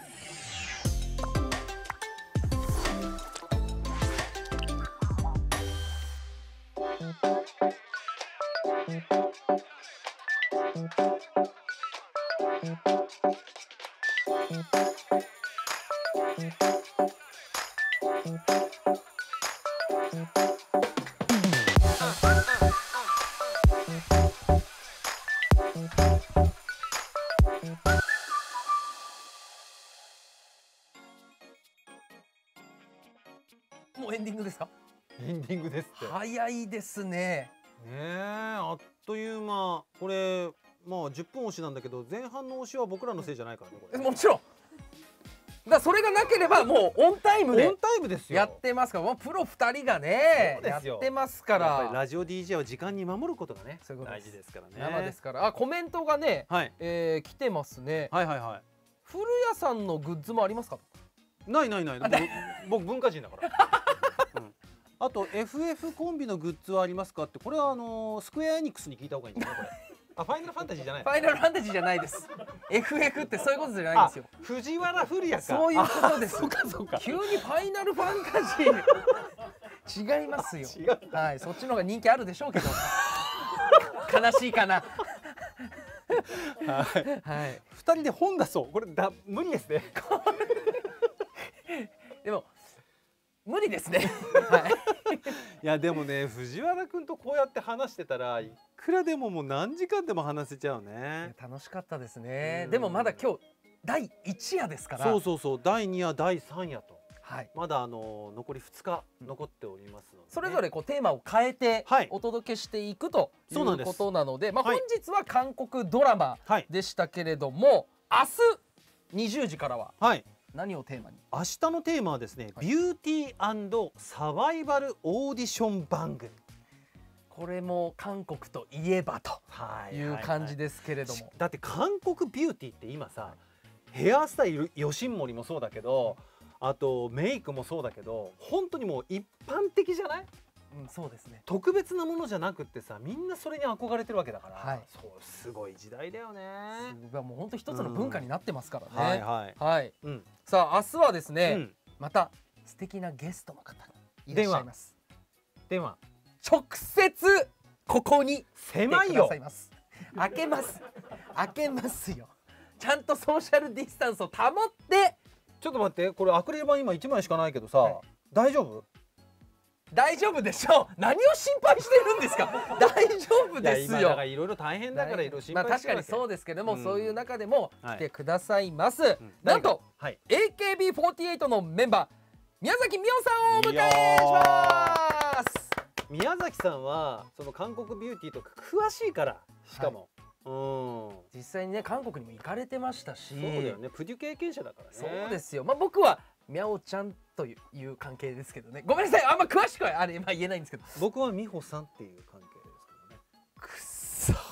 もうエンディングですか？ エンディングですって。 早いですね。 ねえ、あっという間。これまあじゅっぷん押しなんだけど、前半の押しは僕らのせいじゃないからねこれ。 もちろん。だそれがなければもうオンタイムでオンタイムですよ。 やってますから、もうプロふたりがねやってますから。 やっぱりラジオ ディージェー は時間に守ることがね大事ですからね。 生ですから。あ、コメントがね、はい、えー、来てますね。 はいはいはい。 古谷さんのグッズもありますか？ ないないない。僕文化人だから。うん、あと エフエフ コンビのグッズはありますかって、これはあのー、スクエアエニックスに聞いた方がいいんだねこれ。あ、ファイナルファンタジーじゃない。 ファイナルファンタジーじゃないです。エフエフ ってそういうことじゃないんですよ。 藤原古谷か。 そういうことです。 そうかそうか。 急にファイナルファンタジー違いますよ。はい、そっちの方が人気あるでしょうけど。悲しいかな。 はい。はい。二人で本出そう。これだ無理ですね。 でも無理ですね。はい。 いやでもね、藤原くんとこうやって話してたらいくらでももう何時間でも話せちゃうね。 楽しかったですね。でもまだ今日だいいち夜ですから。 そうそうそう、だいに夜だいさん夜と、 はい、 まだあの残りふつか残っておりますので、ね、 それぞれこうテーマを変えてお届けしていくということなので、まあ本日は韓国ドラマでしたけれども、はい、明日にじゅうじからは、はい、何をテーマに？ 明日のテーマはですね、はい、ビューティー&サバイバルオーディション番組。 これも韓国といえばという感じですけれども、 だって韓国ビューティーって今さ、ヘアスタイル吉森もそうだけど、あとメイクもそうだけど、本当にもう一般的じゃない？ うん、そうですね。 特別なものじゃなくってさ、みんなそれに憧れてるわけだから、はい、そうすごい時代だよね。 もう本当一つの文化になってますからね。 はいはいはい。うん、さあ明日はですね、うん、また素敵なゲストの方がいらっしゃいます。 電話。 直接ここに狭いよ。 開けます。開けますよ。ちゃんとソーシャルディスタンスを保って。 ちょっと待って、これアクリル板今いちまいしかないけどさ、はい、大丈夫？ 大丈夫でしょう。何を心配してるんですか。大丈夫ですよ。 だからいろいろ大変だからいろいろ心配してる。 まあ確かにそうですけども、うん、そういう中でも来てくださいます。はい、なんと、はい、エーケービーフォーティーエイト のメンバー宮崎美桜さんをお迎えします。 宮崎さんはその韓国ビューティーとか詳しいから、しかも、 はい、うん、実際にね韓国にも行かれてましたし、そうだよね、プデュ経験者だからね。 そうですよ。まあ僕はミャオちゃんという関係ですけどね。ごめんなさい、あんま詳しくはあれ、まあ、言えないんですけど、 僕は美穂さんっていう関係ですけどね。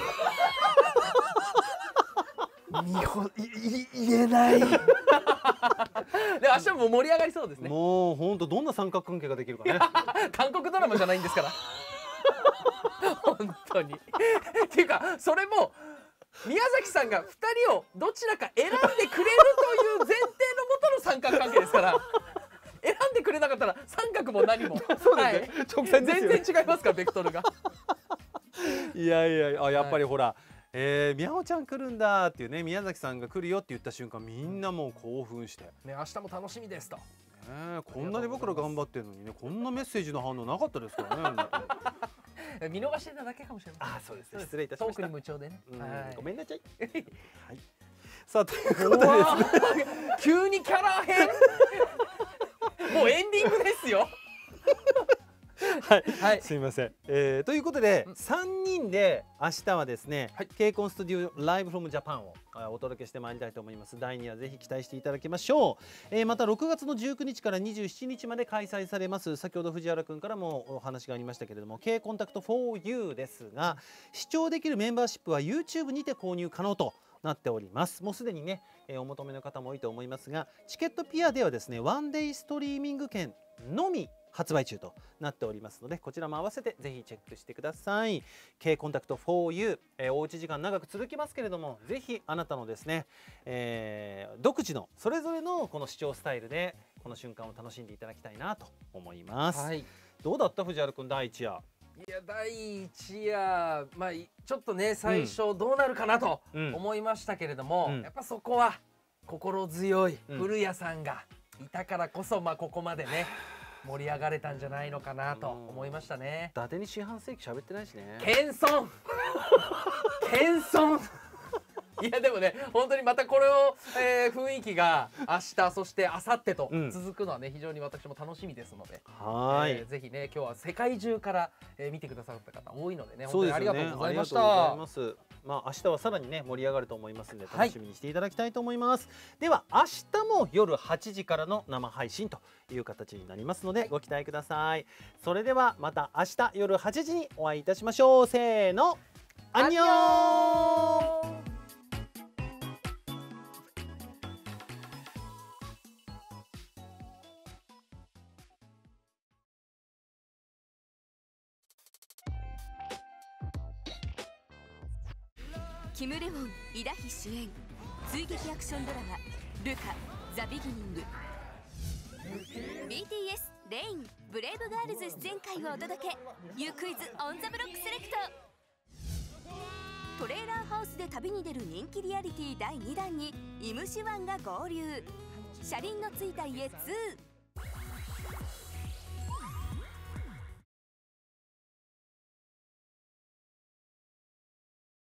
くっそ美穂い言えない。で明日も盛り上がりそうですね。 もう本当どんな三角関係ができるかね。 韓国ドラマじゃないんですから。本当に。っていうかそれも宮崎さんがふたりをどちらか選んでくれるという前提のもとの三角関係ですから。選んでくれなかったら三角も何もそうですね、直線ですよね。 全然違いますからベクトルが。 いやいや、あやっぱりほら、はい、えー、みやおちゃん来るんだっていうね、宮崎さんが来るよって言った瞬間みんなもう興奮して、 ね、明日も楽しみですと、 ね、こんなに僕ら頑張ってるのにね、こんなメッセージの反応なかったですからね。 見逃してただけかもしれません。 あ、そうです。失礼いたしました。 トークに夢中でね。 ごめんなさい。はい。 さあということでですね、急にキャラ変。もうエンディングですよ。 はい、はい、すみません、えー、ということで、うん、さんにんで明日はですね、はい、ケーコンスタジオライブフロムジャパンをお届けしてまいりたいと思います。だいにはぜひ期待していただきましょう。えー、またろくがつのじゅうくにちからにじゅうしちにちまで開催されます、先ほど藤原くんからもお話がありましたけれども K コンタクト フォーユー ですが、視聴できるメンバーシップは YouTube にて購入可能となっております。もうすでにね、えー、お求めの方も多いと思いますが、チケットピアではですねワンデイストリーミング券のみ発売中となっておりますので、こちらも合わせてぜひチェックしてください。 K コンタクト フォーユー、えー、おうち時間長く続きますけれども、ぜひあなたのですね、えー、独自のそれぞれのこの視聴スタイルでこの瞬間を楽しんでいただきたいなと思います。はい、どうだった藤原くん、だいいち夜。 いやだいいち夜、まあちょっとね最初どうなるかなと思いましたけれども、うん、やっぱそこは心強い古谷さんがいたからこそ、まあここまでね盛り上がれたんじゃないのかなと思いましたね。 伊達に四半世紀喋ってないしね。 謙遜謙遜。いやでもね、本当にまたこれを、えー、雰囲気が明日そして明後日と続くのはね、うん、非常に私も楽しみですので、はい、えー、ぜひね今日は世界中から、えー、見てくださった方多いのでね、本当にありがとうございました。 まあ明日はさらにね盛り上がると思いますので楽しみにしていただきたいと思います。はい、では明日も夜はちじからの生配信という形になりますのでご期待ください。それではまた明日夜はちじにお会いいたしましょう。せーの、アンニョン。 キム・レウォン、イダヒ主演追撃アクションドラマ「ルカ・ザ・ビギニング」。 ビーティーエス、レイン、ブレイブガールズ出演会をお届け。 U クイズオン・ザ・ブロックセレクト。トレーラーハウスで旅に出る人気リアリティだいにだんにイムシワンが合流。車輪のついた家ツー。